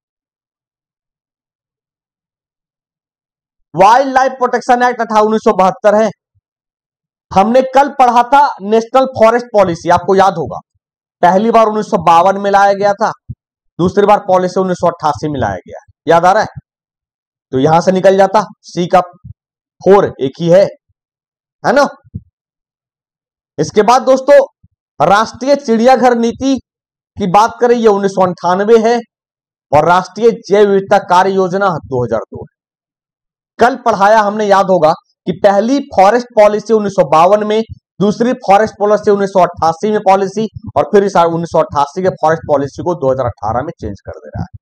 वाइल्ड लाइफ प्रोटेक्शन एक्ट 1972 है। हमने कल पढ़ा था नेशनल फॉरेस्ट पॉलिसी, आपको याद होगा। पहली बार 1952 में लाया गया था, दूसरी बार पॉलिसी 1988 में लाया गया। याद आ रहा है? तो यहां से निकल जाता सी का 4 एक ही है ना। इसके बाद दोस्तों राष्ट्रीय चिड़ियाघर नीति की बात करें, ये 1998 है, और राष्ट्रीय जैव विविधता कार्य योजना 2002 है। कल पढ़ाया हमने, याद होगा कि पहली फॉरेस्ट पॉलिसी 1952 में, दूसरी फॉरेस्ट पॉलिसी 1988 में पॉलिसी, और फिर इस 1988 के फॉरेस्ट पॉलिसी को 2018 में चेंज कर दे रहा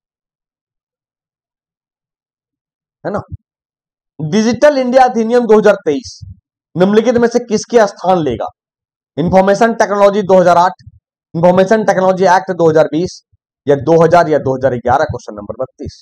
है ना। डिजिटल इंडिया अधिनियम 2023 निम्नलिखित में से किसके स्थान लेगा? Information technology 2008, information technology act 2020, या 2000 या 2011। Question number 32।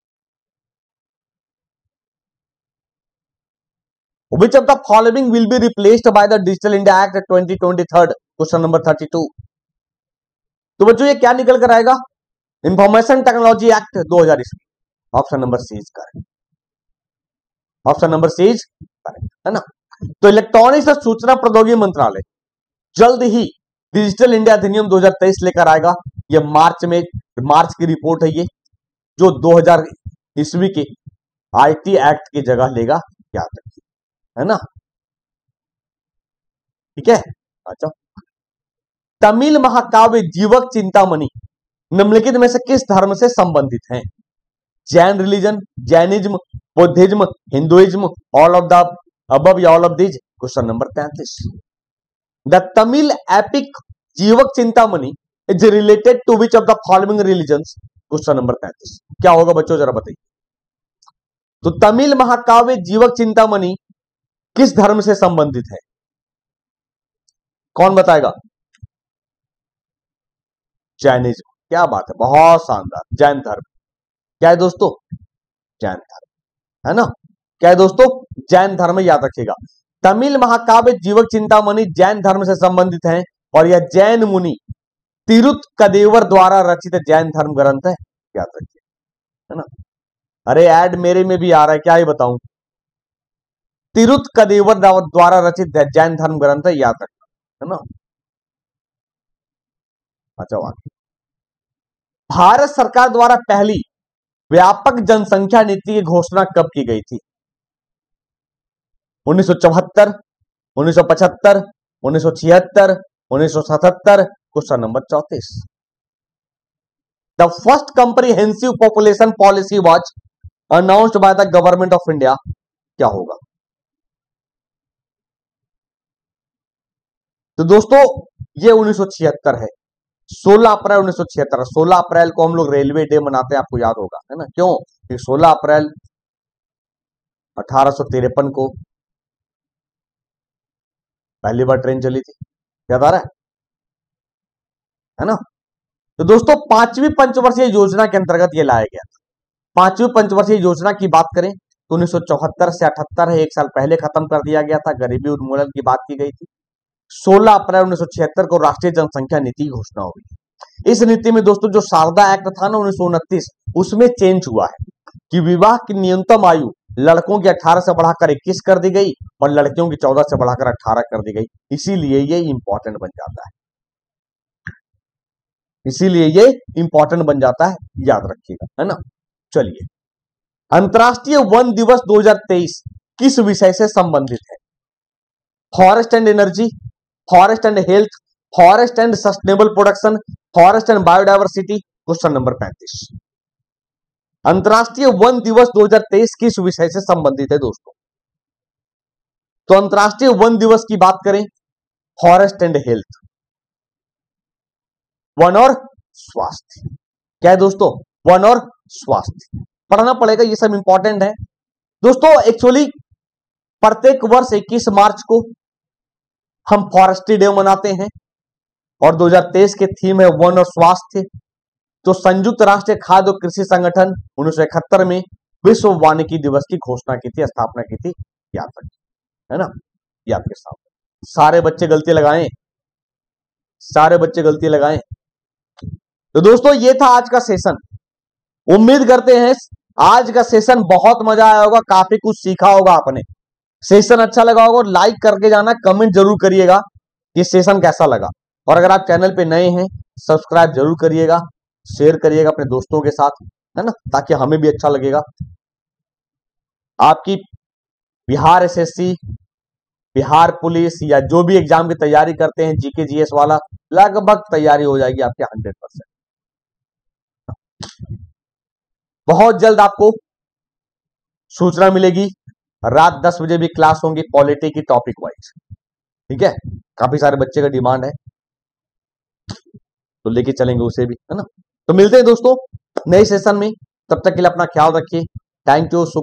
Which of the following will be replaced by the Digital India Act 2023? Question number 32। तो बच्चों ये क्या निकल कर आएगा? इंफॉर्मेशन टेक्नोलॉजी एक्ट 2000 ईस्वी। Option number C is correct. Option number C is correct, है ना। तो इलेक्ट्रॉनिक्स और सूचना प्रौद्योगिकी मंत्रालय जल्द ही डिजिटल इंडिया अधिनियम 2023 लेकर आएगा। ये मार्च की रिपोर्ट है, ये जो 2000 ईस्वी के आईटी एक्ट की जगह लेगा, याद रखिए, है ना। ठीक है। अच्छा, तमिल महाकाव्य जीवक चिंतामणि निम्नलिखित में से किस धर्म से संबंधित हैं? Jain religion, Jainism, Buddhism, Hinduism, all of the above या all of these. Question number 33। The Tamil epic Jivaka Chintamani is related to which of the following religions. Question number 33 क्या होगा बच्चों, जरा बताइए। तो तमिल महाकाव्य जीवक चिंतामणि किस धर्म से संबंधित है? कौन बताएगा? जैनिज्म। क्या बात है, बहुत शानदार। जैन धर्म क्या है दोस्तों? जैन धर्म, है ना। क्या है दोस्तों? जैन धर्म, याद रखिएगा। तमिल महाकाव्य जीवक चिंतामणि जैन धर्म से संबंधित है, और यह जैन मुनि तिरुत्कदेवर द्वारा रचित जैन धर्म ग्रंथ है, याद रखिए, है ना। अरे ऐड मेरे में भी आ रहा है, क्या ही बताऊं। तिरुत्कदेवर द्वारा रचित जैन धर्म ग्रंथ है, याद रखना, है ना। अच्छा, भारत सरकार द्वारा पहली व्यापक जनसंख्या नीति की घोषणा कब की गई थी? 1974, 1975, 1976, 1977। Question number 34। The first comprehensive population policy was announced by the government of India. क्या होगा? तो दोस्तों ये 1976 है, 16 अप्रैल 1976। 16 अप्रैल को हम लोग रेलवे डे मनाते हैं, आपको याद होगा, है ना। क्यों? कि 16 अप्रैल 1853 को पहली बार ट्रेन चली थी, याद आ रहा है ना। तो दोस्तों 5वीं पंचवर्षीय योजना के अंतर्गत ये लाया गया था। 5वीं पंचवर्षीय योजना की बात करें तो 1974 से 78 है, 1 साल पहले खत्म कर दिया गया था। गरीबी उन्मूलन की बात की गई थी। 16 अप्रैल 1976 को राष्ट्रीय जनसंख्या नीति की घोषणा हुई। इस नीति में दोस्तों जो शारदा एक्ट था ना 1929, उसमें चेंज हुआ है कि विवाह की न्यूनतम आयु लड़कों की 18 से बढ़ाकर 21 कर दी गई और लड़कियों की 14 से बढ़ाकर 18 कर दी गई। इसीलिए ये इंपॉर्टेंट बन जाता है, इसीलिए ये इंपॉर्टेंट बन जाता है, याद रखिएगा, है ना। चलिए, अंतर्राष्ट्रीय वन दिवस 2023 किस विषय से संबंधित है? Forest and energy, forest and health, forest and sustainable production, forest and biodiversity. Question number 35। अंतर्राष्ट्रीय वन दिवस 2023 किस विषय से संबंधित है दोस्तों? तो अंतर्राष्ट्रीय वन दिवस की बात करें, फॉरेस्ट एंड हेल्थ, वन और स्वास्थ्य। क्या है दोस्तों? वन और स्वास्थ्य पढ़ना पड़ेगा, ये सब इंपॉर्टेंट है दोस्तों। एक्चुअली प्रत्येक वर्ष 21 मार्च को हम फॉरेस्ट्री डे मनाते हैं और 2023 के थीम है वन और स्वास्थ्य। तो संयुक्त राष्ट्र खाद्य और कृषि संगठन 1971 में विश्व वानिकी दिवस की घोषणा की थी, स्थापना की थी, याद रखिए, है ना, याद के साथ। सारे बच्चे गलती लगाएं, सारे बच्चे गलती लगाएं। तो दोस्तों ये था आज का सेशन। उम्मीद करते हैं आज का सेशन बहुत मजा आया होगा, काफी कुछ सीखा होगा आपने। सेशन अच्छा लगा होगा, लाइक करके जाना, कमेंट जरूर करिएगा ये सेशन कैसा लगा। और अगर आप चैनल पे नए हैं, सब्सक्राइब जरूर करिएगा, शेयर करिएगा अपने दोस्तों के साथ, है ना, ताकि हमें भी अच्छा लगेगा। आपकी बिहार एसएससी, बिहार पुलिस या जो भी एग्जाम की तैयारी करते हैं, जीके जीएस वाला, लगभग तैयारी हो जाएगी आपकी 100%। बहुत जल्द आपको सूचना मिलेगी, रात 10 बजे भी क्लास होंगी पॉलिटी की टॉपिक वाइज, ठीक है। काफी सारे बच्चे का डिमांड है, तो लेके चलेंगे उसे भी, है ना। तो मिलते हैं दोस्तों नए सेशन में, तब तक के लिए अपना ख्याल रखिए। Thank you.